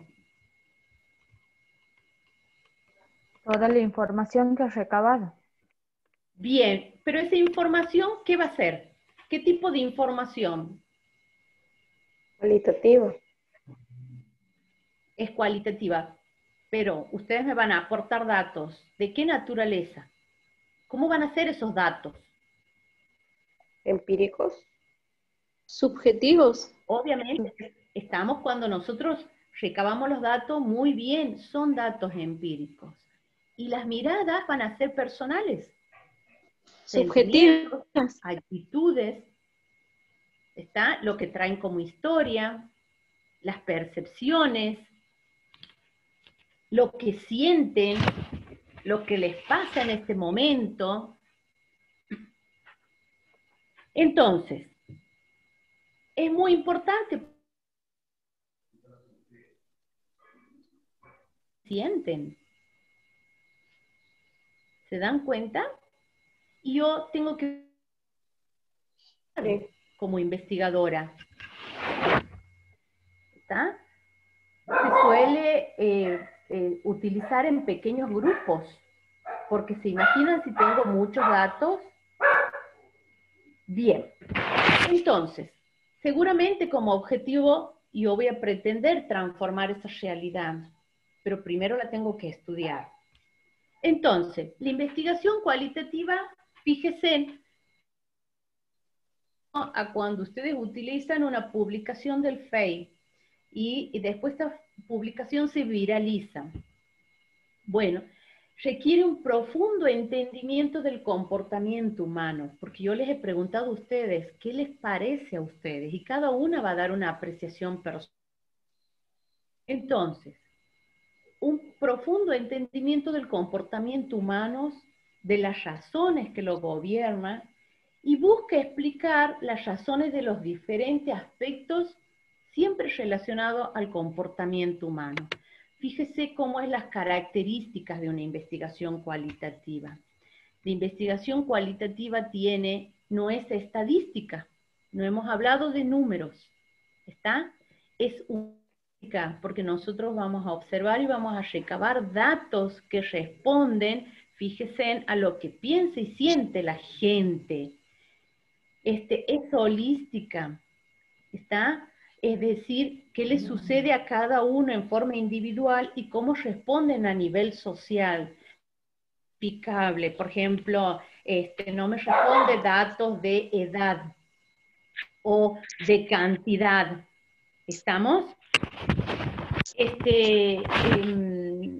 Toda la información que has recabado. Bien, pero esa información, ¿qué va a ser? ¿Qué tipo de información? Cualitativo. Es cualitativa, pero ustedes me van a aportar datos. ¿De qué naturaleza? ¿Cómo van a ser esos datos? Empíricos. Subjetivos. Obviamente, estamos cuando nosotros recabamos los datos, muy bien, son datos empíricos. Y las miradas van a ser personales. Subjetivas. Actitudes, ¿está? Lo que traen como historia, las percepciones, lo que sienten, lo que les pasa en este momento. Entonces, es muy importante. Sienten. ¿Se dan cuenta? Y yo tengo que, como investigadora, ¿está? Se suele eh, eh, utilizar en pequeños grupos, porque se imaginan si tengo muchos datos. Bien, entonces, seguramente como objetivo yo voy a pretender transformar esa realidad, pero primero la tengo que estudiar. Entonces, la investigación cualitativa, fíjense a cuando ustedes utilizan una publicación del Face y, y después esta publicación se viraliza. Bueno, requiere un profundo entendimiento del comportamiento humano, porque yo les he preguntado a ustedes, ¿qué les parece a ustedes? Y cada una va a dar una apreciación personal. Entonces, un profundo entendimiento del comportamiento humano, de las razones que lo gobiernan, y busca explicar las razones de los diferentes aspectos siempre relacionados al comportamiento humano. Fíjese cómo es las características de una investigación cualitativa. La investigación cualitativa tiene, no es estadística, no hemos hablado de números, ¿está? Es única, porque nosotros vamos a observar y vamos a recabar datos que responden, fíjense, a lo que piensa y siente la gente. este, es holística, ¿está? Es decir, qué le sucede a cada uno en forma individual y cómo responden a nivel social. Picable, por ejemplo, este, no me responde datos de edad o de cantidad. ¿Estamos? Este, eh,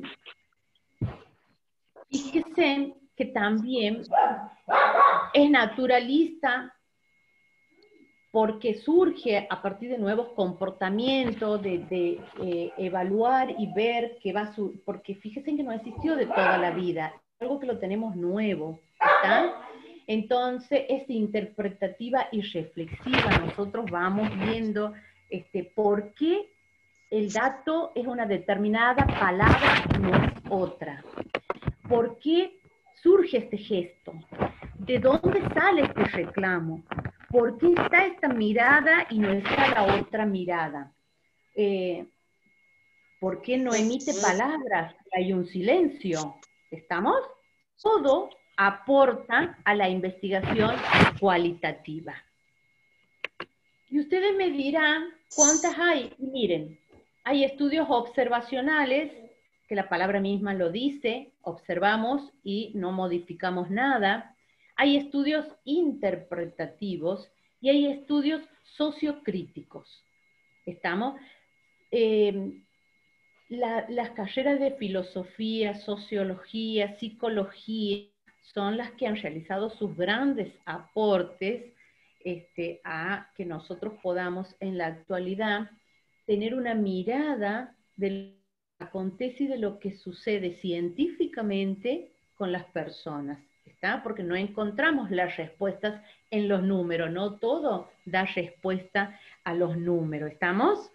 fíjense que también es naturalista porque surge a partir de nuevos comportamientos, de, de eh, evaluar y ver qué va a su, porque fíjense que no existió de toda la vida, algo que lo tenemos nuevo, ¿está? Entonces es interpretativa y reflexiva, nosotros vamos viendo este, por qué el dato es una determinada palabra, no es otra. ¿Por qué surge este gesto? ¿De dónde sale este reclamo? ¿Por qué está esta mirada y no está la otra mirada? Eh, ¿Por qué no emite palabras? Hay un silencio. ¿Estamos? Todo aporta a la investigación cualitativa. Y ustedes me dirán, ¿cuántas hay? Y miren, hay estudios observacionales, que la palabra misma lo dice, observamos y no modificamos nada. Hay estudios interpretativos y hay estudios sociocríticos. ¿Estamos? Eh, la, las carreras de filosofía, sociología, psicología, son las que han realizado sus grandes aportes este, a que nosotros podamos en la actualidad tener una mirada de lo que acontece y de lo que sucede científicamente con las personas. ¿Está? Porque no encontramos las respuestas en los números, no todo da respuesta a los números, ¿estamos?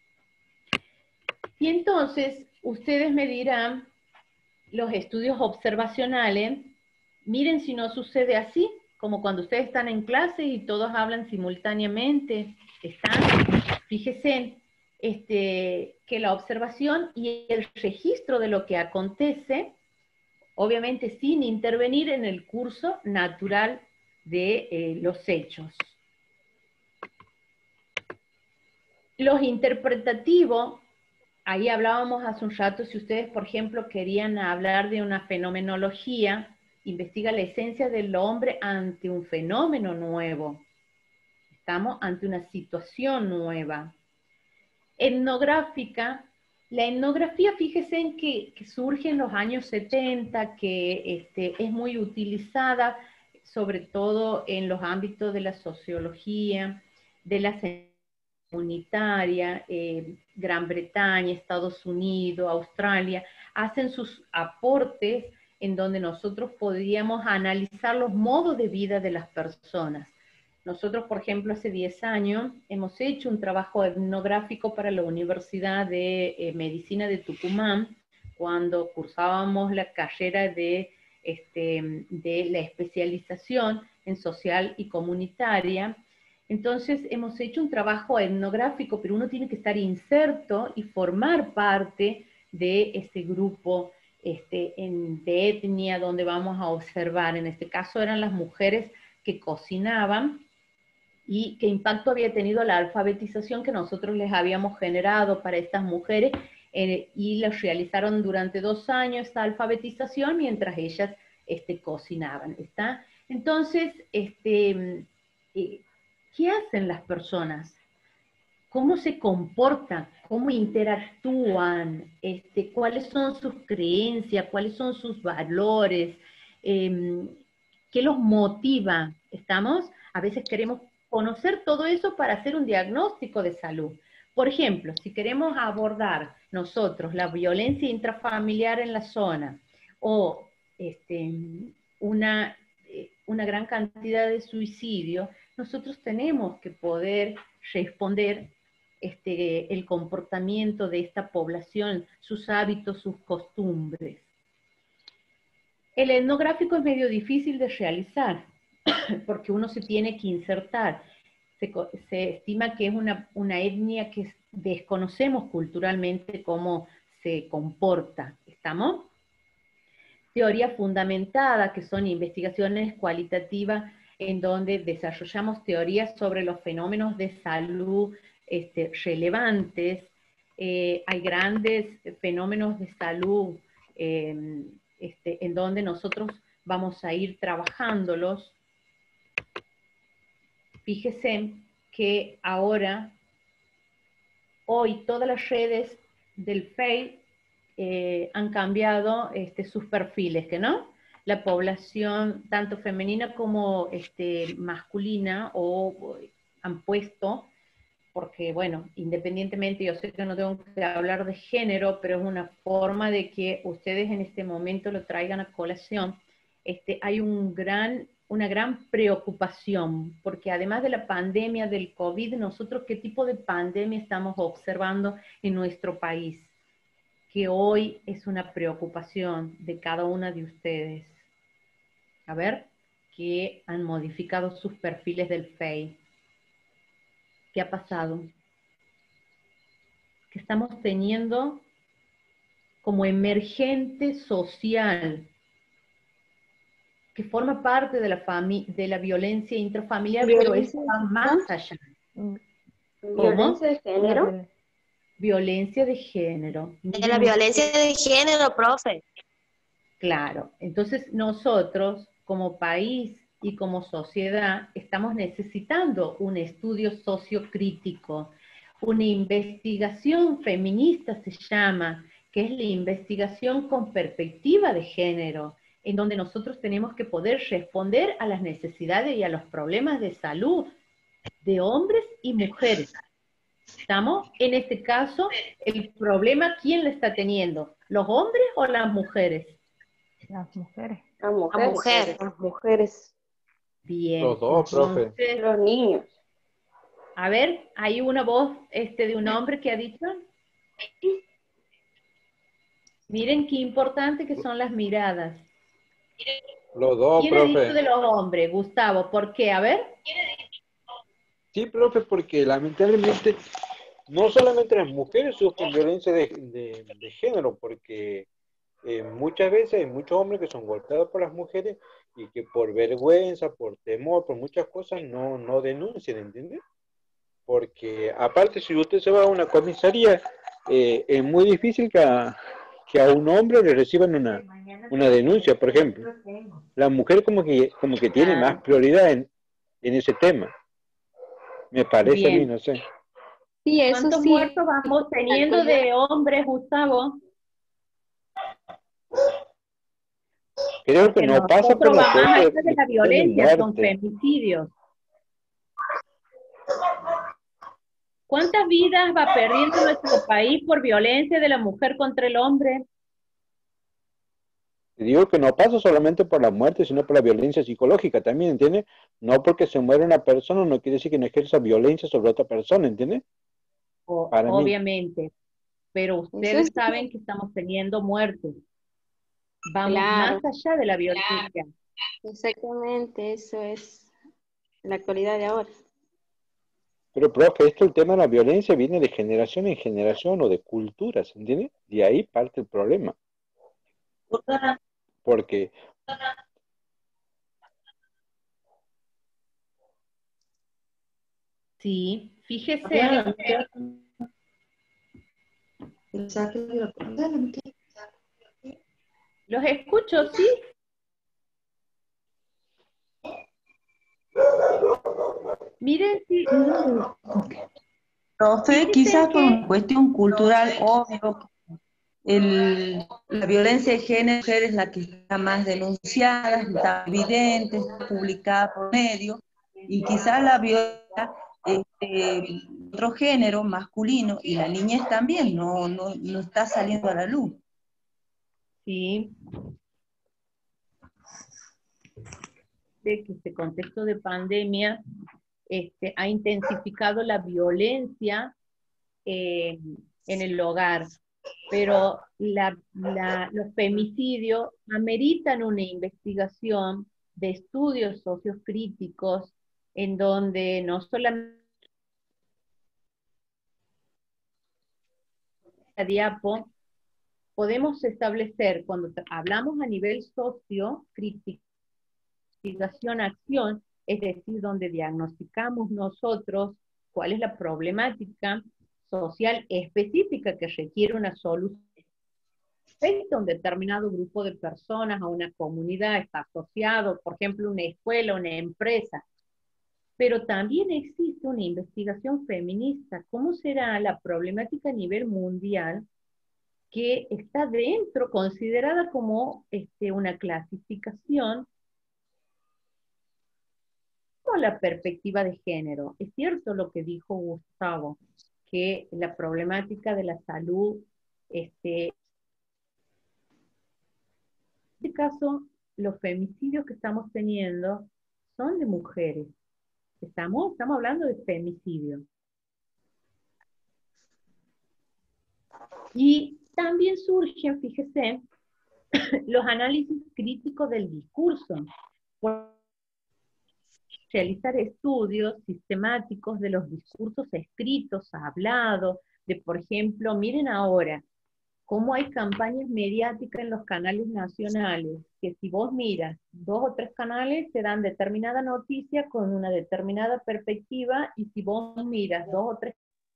Y entonces, ustedes me dirán, los estudios observacionales, miren si no sucede así, como cuando ustedes están en clase y todos hablan simultáneamente, ¿están? Fíjense este, que la observación y el registro de lo que acontece, obviamente sin intervenir en el curso natural de eh, los hechos. Los interpretativos, ahí hablábamos hace un rato, si ustedes, por ejemplo, querían hablar de una fenomenología, investiga la esencia del hombre ante un fenómeno nuevo. Estamos ante una situación nueva. Etnográfica, la etnografía, fíjense en que, que surge en los años setenta, que este, es muy utilizada, sobre todo en los ámbitos de la sociología, de la comunitaria, eh, Gran Bretaña, Estados Unidos, Australia, hacen sus aportes en donde nosotros podríamos analizar los modos de vida de las personas. Nosotros, por ejemplo, hace diez años hemos hecho un trabajo etnográfico para la Universidad de eh, Medicina de Tucumán, cuando cursábamos la carrera de, este, de la especialización en social y comunitaria. Entonces hemos hecho un trabajo etnográfico, pero uno tiene que estar inserto y formar parte de este grupo este, en, de etnia donde vamos a observar. En este caso eran las mujeres que cocinaban y qué impacto había tenido la alfabetización que nosotros les habíamos generado para estas mujeres eh, y las realizaron durante dos años esta alfabetización mientras ellas este, cocinaban. ¿Está? Entonces, este, eh, ¿qué hacen las personas? ¿Cómo se comportan? ¿Cómo interactúan? Este, ¿Cuáles son sus creencias? ¿Cuáles son sus valores? Eh, ¿Qué los motiva? ¿Estamos? A veces queremos conocer todo eso para hacer un diagnóstico de salud. Por ejemplo, si queremos abordar nosotros la violencia intrafamiliar en la zona o este, una, una gran cantidad de suicidio, nosotros tenemos que poder responder este, el comportamiento de esta población, sus hábitos, sus costumbres. El etnográfico es medio difícil de realizar, porque uno se tiene que insertar. Se, se estima que es una, una etnia que desconocemos culturalmente cómo se comporta. ¿Estamos? Teoría fundamentada, que son investigaciones cualitativas en donde desarrollamos teorías sobre los fenómenos de salud este, relevantes. Eh, hay grandes fenómenos de salud eh, este, en donde nosotros vamos a ir trabajándolos. Fíjese que ahora, hoy, todas las redes del Face eh, han cambiado este, sus perfiles, ¿que no? La población, tanto femenina como este, masculina, o, o han puesto, porque bueno, independientemente, yo sé que no tengo que hablar de género, pero es una forma de que ustedes en este momento lo traigan a colación. Este, hay un gran, una gran preocupación, porque además de la pandemia del COVID, nosotros qué tipo de pandemia estamos observando en nuestro país, que hoy es una preocupación de cada una de ustedes. A ver, que han modificado sus perfiles del Face. ¿Qué ha pasado? Que estamos teniendo como emergente social, que forma parte de la, de la violencia intrafamiliar, pero es más allá. ¿Violencia de género? Violencia de género. De la violencia de género, profe. Claro, entonces nosotros como país y como sociedad estamos necesitando un estudio sociocrítico, una investigación feminista se llama, que es la investigación con perspectiva de género, en donde nosotros tenemos que poder responder a las necesidades y a los problemas de salud de hombres y mujeres. ¿Estamos? En este caso, el problema, ¿quién lo está teniendo? ¿Los hombres o las mujeres? Las mujeres. Las mujeres. Las mujeres. Las mujeres. Bien. Los dos, profe. Entonces, Los niños. a ver, ¿hay una voz este, de un hombre que ha dicho? Miren qué importante que son las miradas. Los dos, ¿Quién ha profe. dicho de los hombres? Gustavo, ¿por qué? A ver. Sí, profe, porque lamentablemente no solamente las mujeres sufren violencia de, de, de género, porque eh, muchas veces hay muchos hombres que son golpeados por las mujeres y que por vergüenza, por temor, por muchas cosas no, no denuncian, ¿entiendes? Porque aparte si usted se va a una comisaría, eh, es muy difícil que a, que a un hombre le reciban una, una denuncia, por ejemplo. La mujer como que, como que tiene más prioridad en, en ese tema. Me parece Bien. a mí, no sé. Sí, eso ¿Cuántos sí. muertos vamos teniendo de hombres, Gustavo? Creo que no pasa por la va más cuenta allá de, de la de violencia, son muerte. femicidios. ¿Cuántas vidas va perdiendo nuestro país por violencia de la mujer contra el hombre? Digo que no pasa solamente por la muerte, sino por la violencia psicológica también, ¿entiendes? No porque se muere una persona no quiere decir que no ejerza violencia sobre otra persona, ¿entiendes? O, Para mí. obviamente, pero ustedes es- saben que estamos teniendo muertes. Vamos Claro. más allá de la violencia. Exactamente, eso es la actualidad de ahora. Pero, profe, esto el tema de la violencia viene de generación en generación o de culturas, ¿entiendes? De ahí parte el problema. Porque Sí, fíjese. Los escucho, ¿sí? Miren, si... Profe, quizás por una cuestión cultural, obvio, el, la violencia de género es la que está más denunciada, está evidente, está publicada por medios, y quizás la violencia este, otro género masculino y la niñez también no, no, no está saliendo a la luz. Sí. De que este contexto de pandemia este, ha intensificado la violencia eh, en el hogar, pero la, la, los femicidios ameritan una investigación de estudios sociocríticos en donde no solamente la diapo podemos establecer, cuando hablamos a nivel sociocrítico, investigación, acción, es decir, donde diagnosticamos nosotros cuál es la problemática social específica que requiere una solución a un determinado grupo de personas, a una comunidad, está asociado, por ejemplo, una escuela, una empresa. Pero también existe una investigación feminista. ¿Cómo será la problemática a nivel mundial que está dentro, considerada como este, una clasificación con la perspectiva de género? Es cierto lo que dijo Gustavo, que la problemática de la salud, este, en este caso, los femicidios que estamos teniendo son de mujeres. Estamos, estamos hablando de femicidio. Y también surgen, fíjese, los análisis críticos del discurso. Por realizar estudios sistemáticos de los discursos escritos, hablados, de, por ejemplo, miren ahora, cómo hay campañas mediáticas en los canales nacionales, que si vos miras dos o tres canales te dan determinada noticia con una determinada perspectiva, y si vos miras dos o tres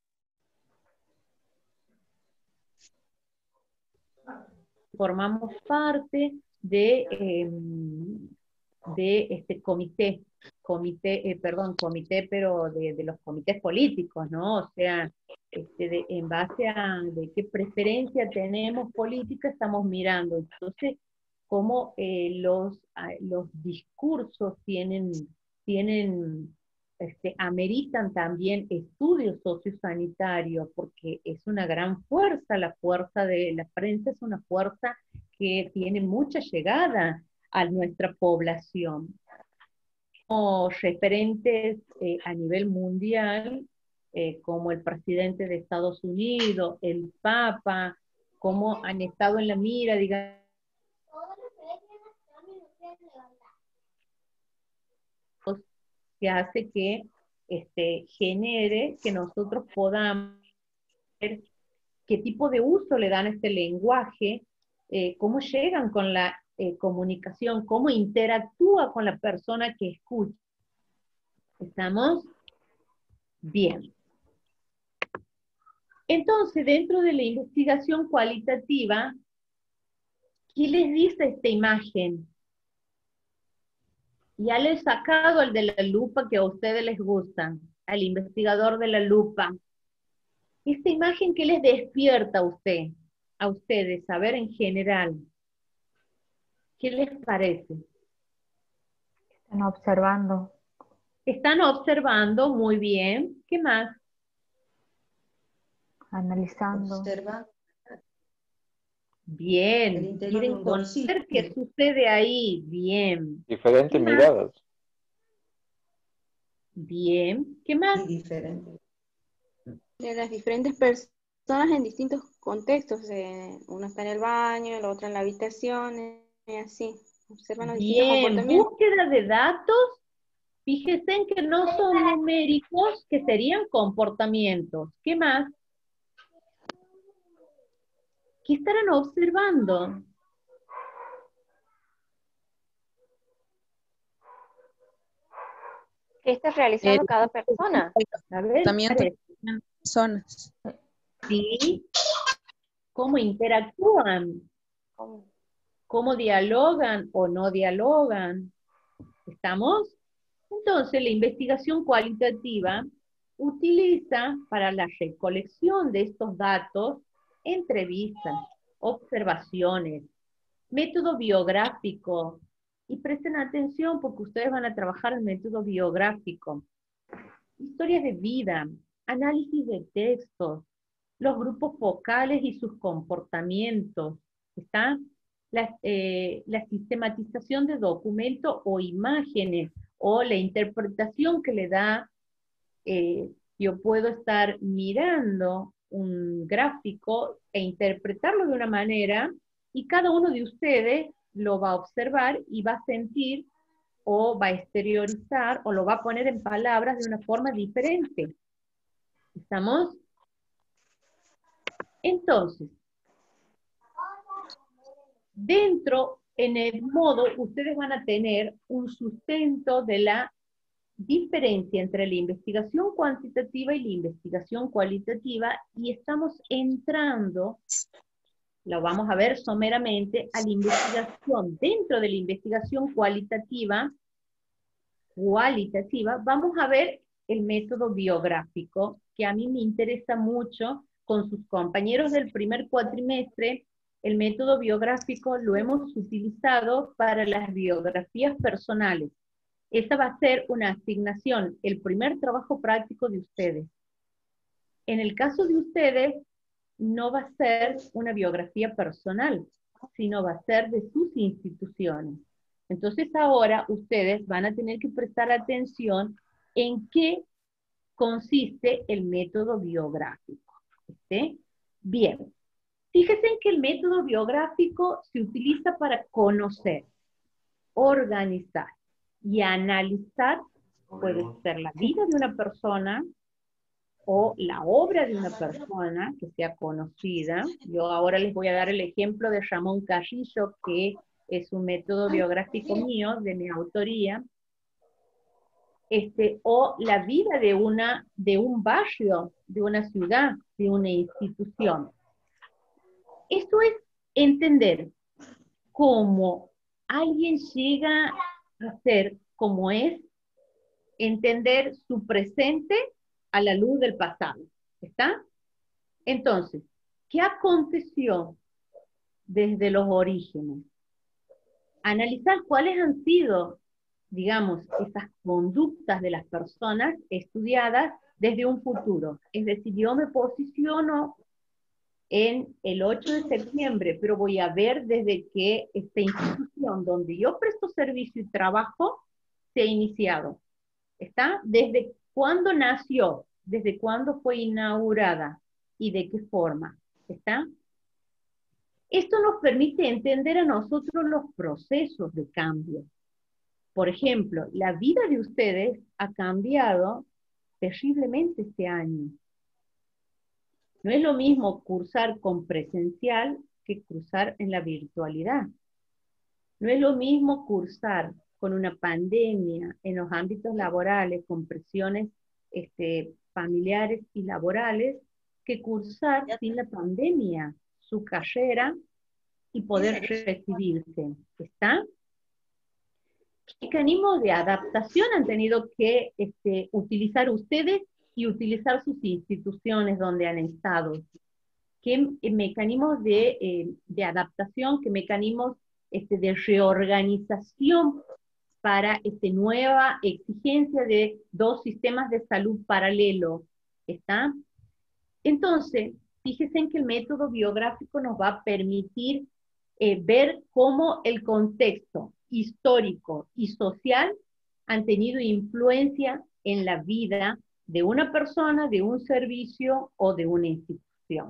formamos parte de, eh, de este comité, comité, eh, perdón, comité, pero de, de los comités políticos, ¿no? O sea, este, de, en base a de qué preferencia tenemos política, estamos mirando. Entonces, cómo eh, los, los discursos tienen, tienen este, ameritan también estudios sociosanitarios, porque es una gran fuerza, la fuerza de la prensa es una fuerza que tiene mucha llegada a nuestra población. Como referentes eh, a nivel mundial, eh, como el presidente de Estados Unidos, el Papa, como han estado en la mira, digamos, que hace que este, genere que nosotros podamos ver qué tipo de uso le dan a este lenguaje, eh, cómo llegan con la eh, comunicación, cómo interactúa con la persona que escucha. ¿Estamos? Bien. Entonces, dentro de la investigación cualitativa, ¿qué les dice esta imagen? Ya le he sacado el de la lupa que a ustedes les gusta, al investigador de la lupa. Esta imagen, ¿qué les despierta a usted, a ustedes, a ver en general? ¿Qué les parece? Están observando. Están observando, muy bien. ¿Qué más? Analizando. Observa. Bien. Quieren conocer qué sucede ahí. Bien. Diferentes miradas. Bien. ¿Qué más? Diferente. De las diferentes personas en distintos contextos. Eh, uno está en el baño, el otro en la habitación, y así. Observan los distintos Bien. comportamientos. Búsqueda de datos. Fíjense en que no son numéricos, que serían comportamientos. ¿Qué más? ¿Qué estarán observando? ¿Qué está realizando Eh, cada persona? A ver, personas. sí. ¿Cómo interactúan? ¿Cómo? ¿Cómo dialogan o no dialogan? ¿Estamos? Entonces, la investigación cualitativa utiliza para la recolección de estos datos entrevistas, observaciones, método biográfico, y presten atención porque ustedes van a trabajar el método biográfico, historias de vida, análisis de textos, los grupos focales y sus comportamientos, ¿está? La, eh, la sistematización de documentos o imágenes, o la interpretación que le da, eh, yo puedo estar mirando un gráfico e interpretarlo de una manera, y cada uno de ustedes lo va a observar y va a sentir, o va a exteriorizar, o lo va a poner en palabras de una forma diferente. ¿Estamos? Entonces, dentro, en el modo, ustedes van a tener un sustento de la diferencia entre la investigación cuantitativa y la investigación cualitativa, y estamos entrando, lo vamos a ver someramente, a la investigación. Dentro de la investigación cualitativa, cualitativa, vamos a ver el método biográfico, que a mí me interesa mucho. Con sus compañeros del primer cuatrimestre, el método biográfico lo hemos utilizado para las biografías personales. Esa va a ser una asignación, el primer trabajo práctico de ustedes. En el caso de ustedes, no va a ser una biografía personal, sino va a ser de sus instituciones. Entonces ahora ustedes van a tener que prestar atención en qué consiste el método biográfico. ¿Sí? Bien, fíjense en que el método biográfico se utiliza para conocer, organizar y analizar, puede ser la vida de una persona o la obra de una persona que sea conocida. Yo ahora les voy a dar el ejemplo de Ramón Carrillo, que es un método biográfico mío, de mi autoría, este, o la vida de, una, de un barrio, de una ciudad, de una institución. Esto es entender cómo alguien llega a ser como es, entender su presente a la luz del pasado. ¿Está? Entonces, ¿qué aconteció desde los orígenes? Analizar cuáles han sido, digamos, esas conductas de las personas estudiadas desde un futuro. Es decir, yo me posiciono en el ocho de septiembre, pero voy a ver desde que esta institución donde yo presto servicio y trabajo se ha iniciado. ¿Está? Desde cuándo nació, desde cuándo fue inaugurada y de qué forma. ¿Está? Esto nos permite entender a nosotros los procesos de cambio. Por ejemplo, la vida de ustedes ha cambiado terriblemente este año. No es lo mismo cursar con presencial que cursar en la virtualidad. No es lo mismo cursar con una pandemia en los ámbitos laborales, con presiones este, familiares y laborales, que cursar sin la pandemia su carrera y poder recibirse. ¿Está? ¿Qué mecanismos de adaptación han tenido que este, utilizar ustedes y utilizar sus instituciones donde han estado? ¿Qué mecanismos de, eh, de adaptación, qué mecanismos este, de reorganización para esta nueva exigencia de dos sistemas de salud paralelo? ¿Está? Entonces, fíjense en que el método biográfico nos va a permitir eh, ver cómo el contexto histórico y social han tenido influencia en la vida de una persona, de un servicio o de una institución.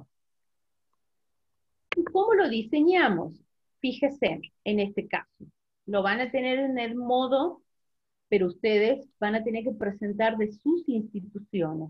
¿Y cómo lo diseñamos? Fíjense en este caso. Lo van a tener en el modo, pero ustedes van a tener que presentar de sus instituciones.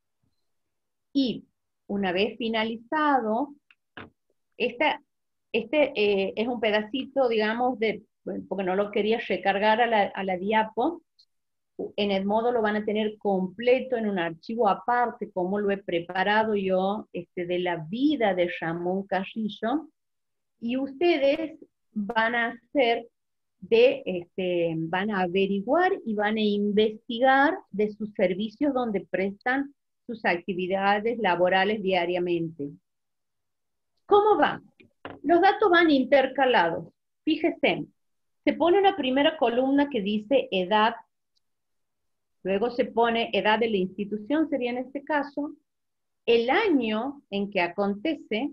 Y una vez finalizado, esta, este eh, es un pedacito, digamos, de, bueno, porque no lo quería recargar a la, a la diapo. En el modo lo van a tener completo en un archivo aparte, como lo he preparado yo, este, de la vida de Ramón Carrillo, y ustedes van a hacer de, este, van a averiguar y van a investigar de sus servicios donde prestan sus actividades laborales diariamente. ¿Cómo va? Los datos van intercalados. Fíjense, se pone una primera columna que dice edad, luego se pone edad de la institución, sería en este caso, el año en que acontece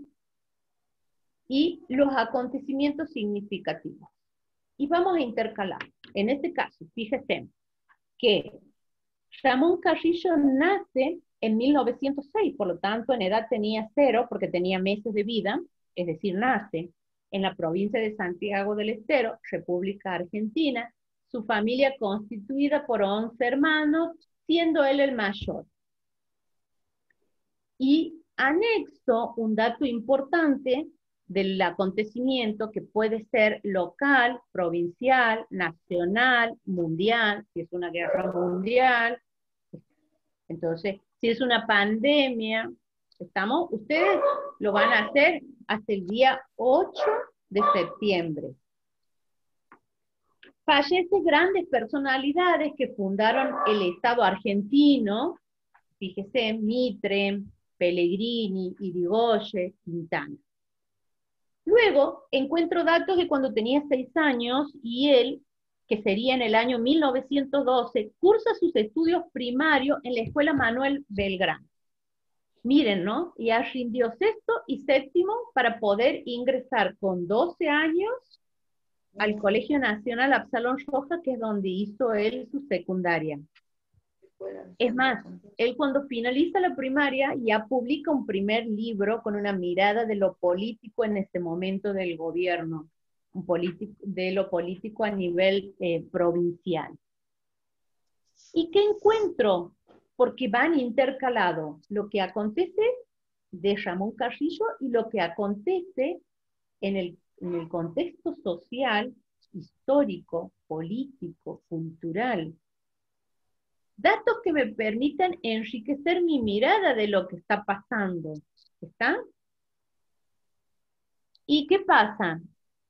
y los acontecimientos significativos. Y vamos a intercalar. En este caso, fíjense que Ramón Carrillo nace en mil novecientos seis, por lo tanto en edad tenía cero porque tenía meses de vida, es decir, nace en la provincia de Santiago del Estero, República Argentina, su familia constituida por once hermanos, siendo él el mayor. Y anexo un dato importante del acontecimiento que puede ser local, provincial, nacional, mundial, si es una guerra mundial. Entonces, si es una pandemia, estamos, ustedes lo van a hacer hasta el día ocho de septiembre. Fallecen grandes personalidades que fundaron el Estado argentino, fíjese, Mitre, Pellegrini, Irigoyen, Quintana. Luego encuentro datos de cuando tenía seis años y él, que sería en el año mil novecientos doce, cursa sus estudios primarios en la Escuela Manuel Belgrano. Miren, ¿no? Ya rindió sexto y séptimo para poder ingresar con doce años al Colegio Nacional Absalón Rojas, que es donde hizo él su secundaria. Es más, él cuando finaliza la primaria ya publica un primer libro con una mirada de lo político en este momento del gobierno, un político, de lo político a nivel eh, provincial. ¿Y qué encuentro? Porque van intercalados lo que acontece de Ramón Carrillo y lo que acontece en el, en el contexto social, histórico, político, cultural. Datos que me permitan enriquecer mi mirada de lo que está pasando. ¿Está? ¿Y qué pasa?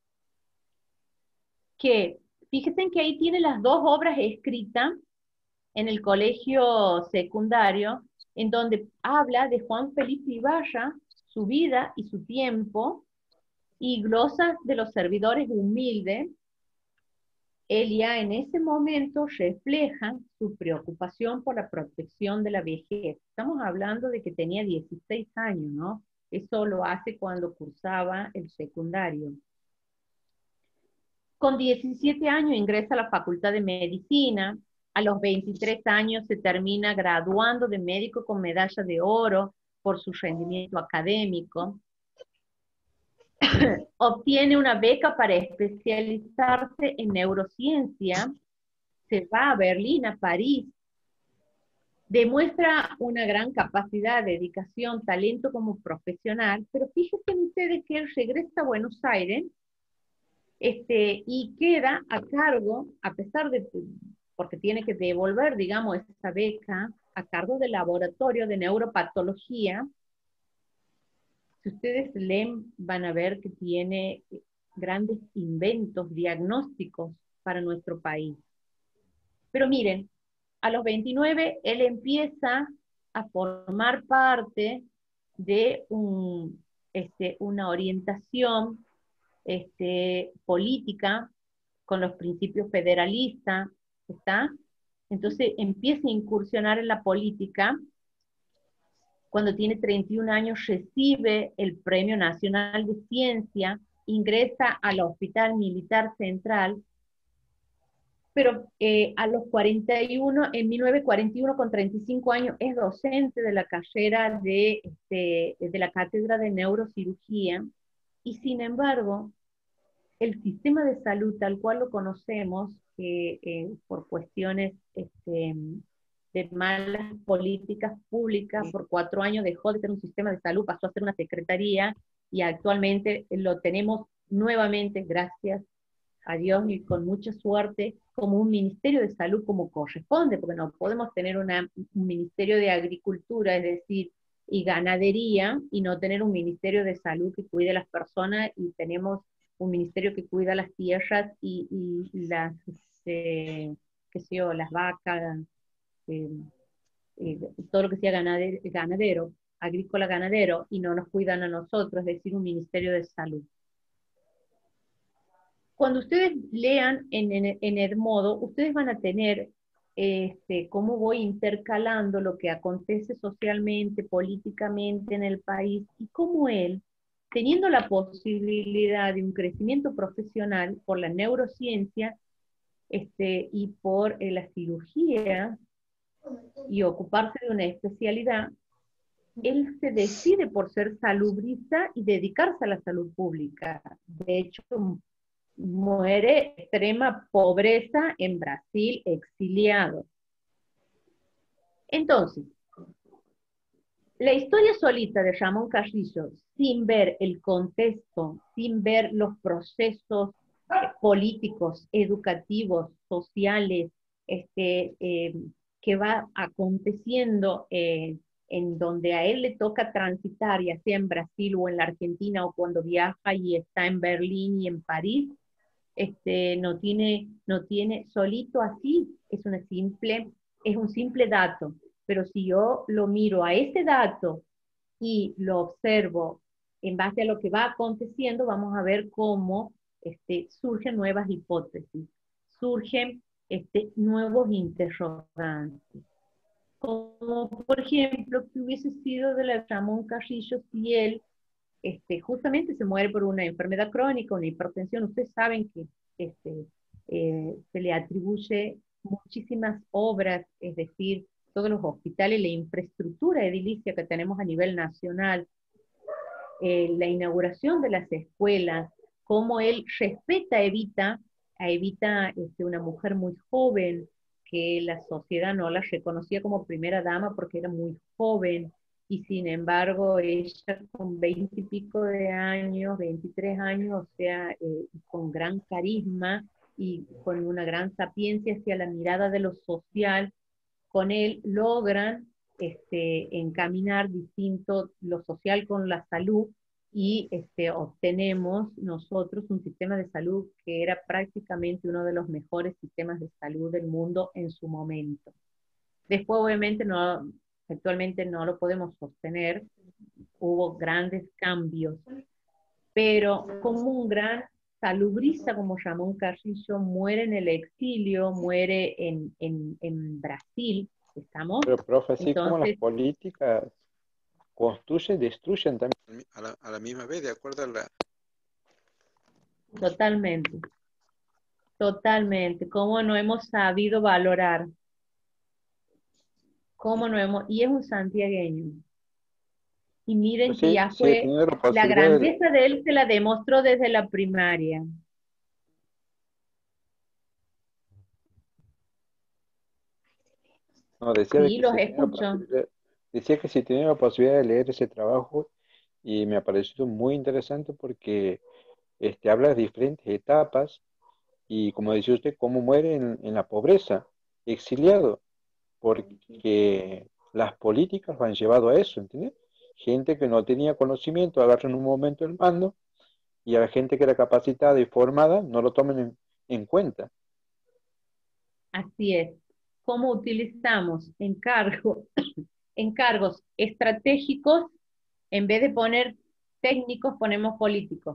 Que, fíjense que ahí tiene las dos obras escritas en el colegio secundario, en donde habla de Juan Felipe Ibarra, su vida y su tiempo, y glosas de los servidores humildes. Él ya en ese momento refleja su preocupación por la protección de la vejez. Estamos hablando de que tenía dieciséis años, ¿no? Eso lo hace cuando cursaba el secundario. Con diecisiete años ingresa a la Facultad de Medicina. A los veintitrés años se termina graduando de médico con medalla de oro por su rendimiento académico. Obtiene una beca para especializarse en neurociencia, se va a Berlín, a París, demuestra una gran capacidad, dedicación, talento como profesional, pero fíjense ustedes que él regresa a Buenos Aires este, y queda a cargo, a pesar de, porque tiene que devolver, digamos, esa beca, a cargo del laboratorio de neuropatología. Si ustedes leen, van a ver que tiene grandes inventos diagnósticos para nuestro país. Pero miren, a los veintinueve él empieza a formar parte de un, este, una orientación este, política con los principios federalistas, ¿está? Entonces empieza a incursionar en la política. Cuando tiene treinta y un años recibe el Premio Nacional de Ciencia, ingresa al Hospital Militar Central, pero eh, a los cuarenta y uno, en mil novecientos cuarenta y uno, con treinta y cinco años, es docente de la carrera de, este, de la Cátedra de Neurocirugía, y sin embargo, el sistema de salud tal cual lo conocemos, eh, eh, por cuestiones este, de malas políticas públicas, por cuatro años dejó de ser un sistema de salud, pasó a ser una secretaría, y actualmente lo tenemos nuevamente, gracias a Dios y con mucha suerte, como un ministerio de salud como corresponde, porque no podemos tener una, un ministerio de agricultura, es decir, y ganadería, y no tener un ministerio de salud que cuide a las personas, y tenemos un ministerio que cuida las tierras y, y las, este, qué sé yo, las vacas, eh, eh, todo lo que sea ganadero, ganadero, agrícola ganadero, y no nos cuidan a nosotros, es decir, un ministerio de salud. Cuando ustedes lean en, en, en Edmodo, ustedes van a tener este, cómo voy intercalando lo que acontece socialmente, políticamente en el país, y cómo él, teniendo la posibilidad de un crecimiento profesional por la neurociencia este, y por eh, la cirugía, y ocuparse de una especialidad, él se decide por ser salubrista y dedicarse a la salud pública. De hecho, muere extrema pobreza en Brasil, exiliado. Entonces, La historia solita de Ramón Carrillo, sin ver el contexto, sin ver los procesos políticos, educativos, sociales, este, eh, que va aconteciendo eh, en donde a él le toca transitar, ya sea en Brasil o en la Argentina, o cuando viaja y está en Berlín y en París, este, no tiene, no tiene, solito así, es una simple, es un simple dato. Pero si yo lo miro a ese dato y lo observo en base a lo que va aconteciendo, vamos a ver cómo este, surgen nuevas hipótesis, surgen este, nuevos interrogantes. Como por ejemplo, que hubiese sido de la Ramón Carrillo si él este, justamente se muere por una enfermedad crónica, una hipertensión. Ustedes saben que este, eh, se le atribuye muchísimas obras, es decir, todos los hospitales, la infraestructura edilicia que tenemos a nivel nacional, eh, la inauguración de las escuelas, cómo él respeta a Evita, a Evita este, una mujer muy joven, que la sociedad no la reconocía como primera dama porque era muy joven, y sin embargo ella con veinte y pico de años, veintitrés años, o sea, eh, con gran carisma y con una gran sapiencia hacia la mirada de lo social, con él logran este, encaminar distinto lo social con la salud, y este, obtenemos nosotros un sistema de salud que era prácticamente uno de los mejores sistemas de salud del mundo en su momento. Después obviamente no, actualmente no lo podemos sostener, hubo grandes cambios, pero como un gran salubrista como Ramón Carrillo muere en el exilio, muere en, en, en Brasil, ¿estamos? Pero, profe, así como las Entonces, políticas construyen, destruyen también a la, a la misma vez, de acuerdo a la... totalmente, totalmente, cómo no hemos sabido valorar, cómo no hemos, y es un santiagueño. Y miren Pues que sí, ya sí, fue, tener la la posibilidad de... grandeza de él se la demostró desde la primaria. No, decía de Sí, que los si tenía la escucho. posibilidad, decía que si tenía la posibilidad de leer ese trabajo, y me ha parecido muy interesante porque este, habla de diferentes etapas y, como decía usted, cómo muere en, en la pobreza, exiliado, porque las políticas lo han llevado a eso, ¿entiendes? Gente que no tenía conocimiento agarra en un momento el mando, y a la gente que era capacitada y formada no lo tomen en, en cuenta. Así es. ¿Cómo utilizamos encargos, encargos estratégicos? En vez de poner técnicos, ponemos políticos.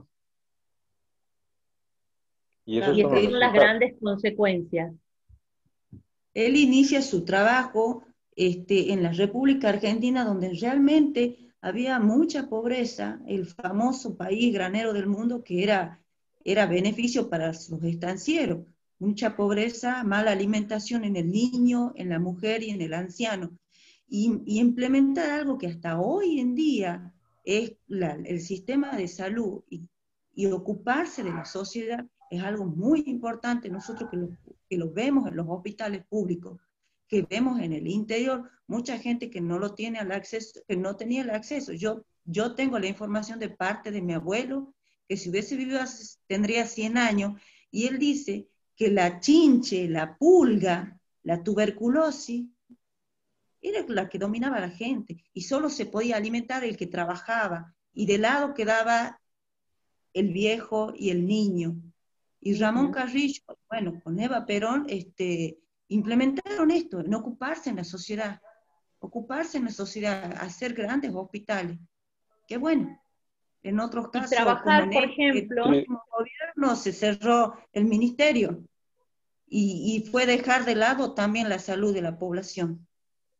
Y esos Y son esas los son las resultados. grandes consecuencias. Él inicia su trabajo este, en la República Argentina, donde realmente había mucha pobreza, el famoso país granero del mundo que era, era beneficio para los estancieros. Mucha pobreza, mala alimentación en el niño, en la mujer y en el anciano. Y, y implementar algo que hasta hoy en día es la, el sistema de salud y, y ocuparse de la sociedad es algo muy importante. Nosotros que lo, que lo vemos en los hospitales públicos, que vemos en el interior, mucha gente que no lo tiene al acceso, que no tenía el acceso. Yo, yo tengo la información de parte de mi abuelo, que si hubiese vivido tendría cien años, y él dice que la chinche, la pulga, la tuberculosis, era la que dominaba a la gente, y solo se podía alimentar el que trabajaba, y de lado quedaba el viejo y el niño. Y Ramón Carrillo, bueno, con Eva Perón, este, implementaron esto, en ocuparse en la sociedad, ocuparse en la sociedad, hacer grandes hospitales. Qué bueno. En otros casos, y trabajar, como en por el, ejemplo, el último gobierno, se cerró el ministerio y, y fue dejar de lado también la salud de la población.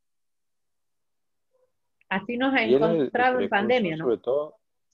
Así nos ha Y él es el, el encontrado en precursor, pandemia, ¿no? sobre todo.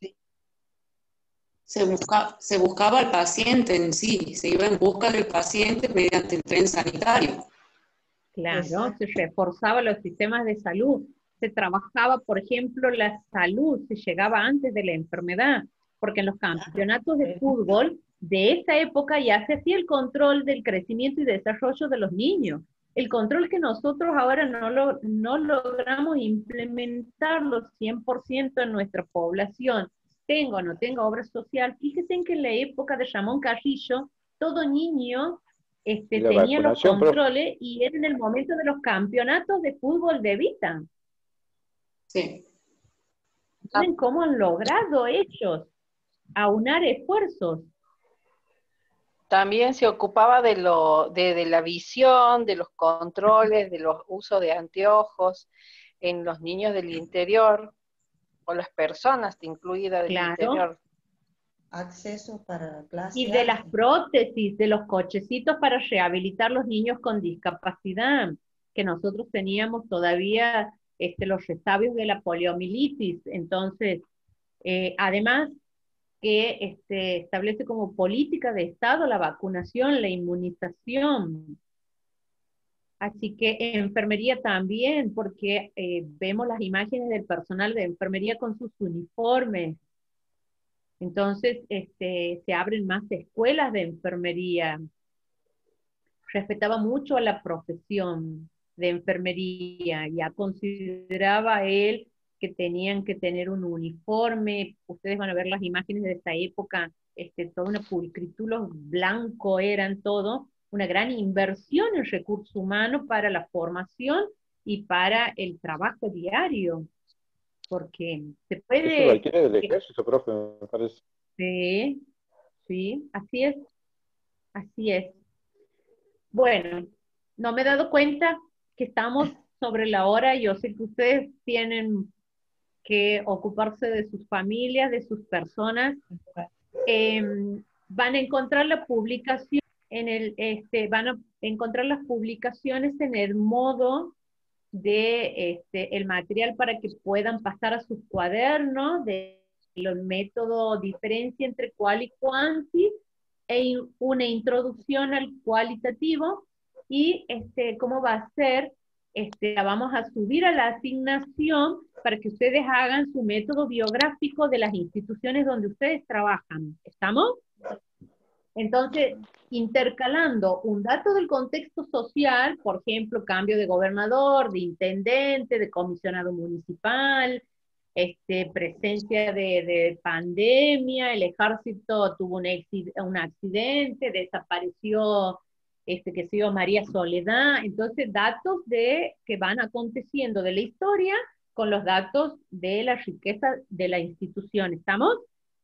Se, busca, se buscaba al paciente en sí, se iba en busca del paciente mediante el tren sanitario. Claro, Exacto. se reforzaba los sistemas de salud, se trabajaba, por ejemplo, la salud, se llegaba antes de la enfermedad, porque en los campeonatos de fútbol de esa época ya se hacía el control del crecimiento y desarrollo de los niños. El control que nosotros ahora no, lo, no logramos implementarlo cien por ciento en nuestra población, tengo o no tengo obra social, fíjense en que en la época de Ramón Carrillo, todo niño este, La tenía los vacunación, profe. controles y era en el momento de los campeonatos de fútbol de Vita. Sí. Miren cómo han logrado ellos aunar esfuerzos. También se ocupaba de, lo, de, de la visión, de los controles, de los usos de anteojos en los niños del interior, o las personas incluidas del Claro. interior. Acceso para clase. Y de las prótesis, de los cochecitos para rehabilitar los niños con discapacidad, que nosotros teníamos todavía este, los resabios de la poliomielitis. Entonces, eh, además que este, establece como política de Estado la vacunación, la inmunización. Así que en enfermería también, porque eh, vemos las imágenes del personal de enfermería con sus uniformes. Entonces, este, se abren más escuelas de enfermería. Respetaba mucho a la profesión de enfermería, ya consideraba él que tenían que tener un uniforme. Ustedes van a ver las imágenes de esta época, este, toda una pulcritud, los blancos eran todo, una gran inversión en recursos humanos para la formación y para el trabajo diario, porque se puede... Eso lo adquiere del ejército, profe, me parece. Sí, sí, así es, así es. Bueno, no me he dado cuenta que estamos sobre la hora, yo sé que ustedes tienen que ocuparse de sus familias, de sus personas. Eh, van a encontrar la publicación en el, este, van a encontrar las publicaciones en el modo de este, el material para que puedan pasar a sus cuadernos, de los métodos diferencia entre cual y cuanti, e una introducción al cualitativo, y este, cómo va a ser, este, la vamos a subir a la asignación para que ustedes hagan su método biográfico de las instituciones donde ustedes trabajan. ¿Estamos? Entonces, intercalando un dato del contexto social, por ejemplo, cambio de gobernador, de intendente, de comisionado municipal, este, presencia de, de pandemia, el ejército tuvo un, un accidente, desapareció, este, que se dio María Soledad. Entonces, datos de, que van aconteciendo de la historia con los datos de la riqueza de la institución. ¿Estamos?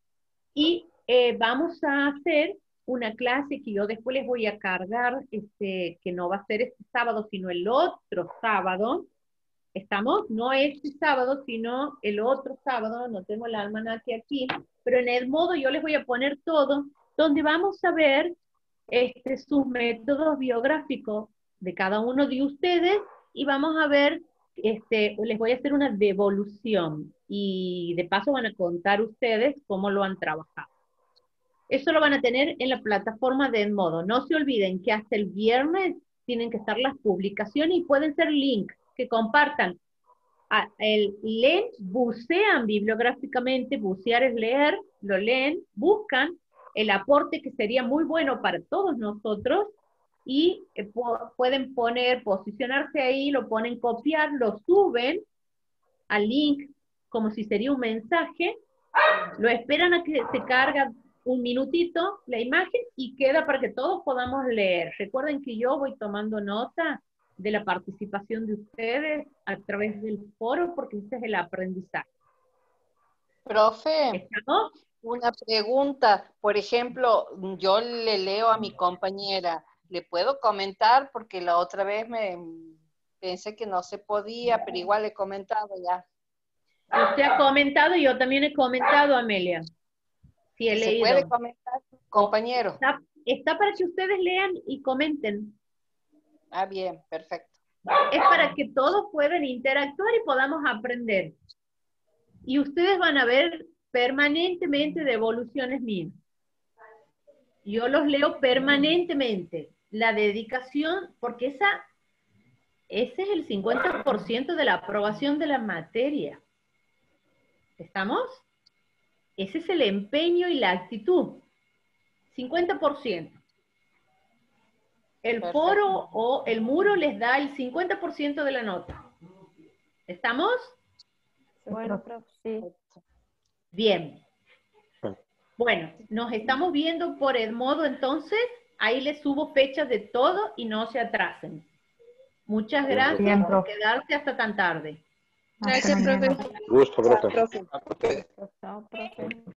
Y eh, vamos a hacer una clase que yo después les voy a cargar, este, que no va a ser este sábado, sino el otro sábado. ¿Estamos? No este sábado, sino el otro sábado, no tengo el almanaque aquí, pero en el modo yo les voy a poner todo, donde vamos a ver este, sus métodos biográficos de cada uno de ustedes, y vamos a ver, este, les voy a hacer una devolución, y de paso van a contar ustedes cómo lo han trabajado. Eso lo van a tener en la plataforma de Edmodo. No se olviden que hasta el viernes tienen que estar las publicaciones y pueden ser links que compartan. Ah, el, leen, bucean bibliográficamente, bucear es leer, lo leen, buscan el aporte que sería muy bueno para todos nosotros y eh, po pueden poner, posicionarse ahí, lo ponen copiar, lo suben al link como si sería un mensaje, lo esperan a que se carga un minutito la imagen y queda para que todos podamos leer. Recuerden que yo voy tomando nota de la participación de ustedes a través del foro, porque ese es el aprendizaje. Profe, ¿estamos? Una pregunta. Por ejemplo, yo le leo a mi compañera, ¿le puedo comentar? Porque la otra vez me pensé que no se podía, pero igual he comentado ya. Usted ha comentado y yo también he comentado, Amelia. Sí, he ¿Se leído. puede comentar, compañero? Está, está para que ustedes lean y comenten. Ah, bien, perfecto. Es para que todos puedan interactuar y podamos aprender. Y ustedes van a ver permanentemente devoluciones mías. Yo los leo permanentemente. La dedicación, porque esa, ese es el cincuenta por ciento de la aprobación de la materia. ¿Estamos? Ese es el empeño y la actitud. cincuenta por ciento. El foro o el muro les da el cincuenta por ciento de la nota. ¿Estamos? Bueno, profe, sí. Bien. Bueno, nos estamos viendo por el modo entonces. Ahí les subo fechas de todo y no se atrasen. Muchas gracias Bien, por profe. quedarse hasta tan tarde. Gracias, profe. Gusto, profe. Profe. Chao, profe.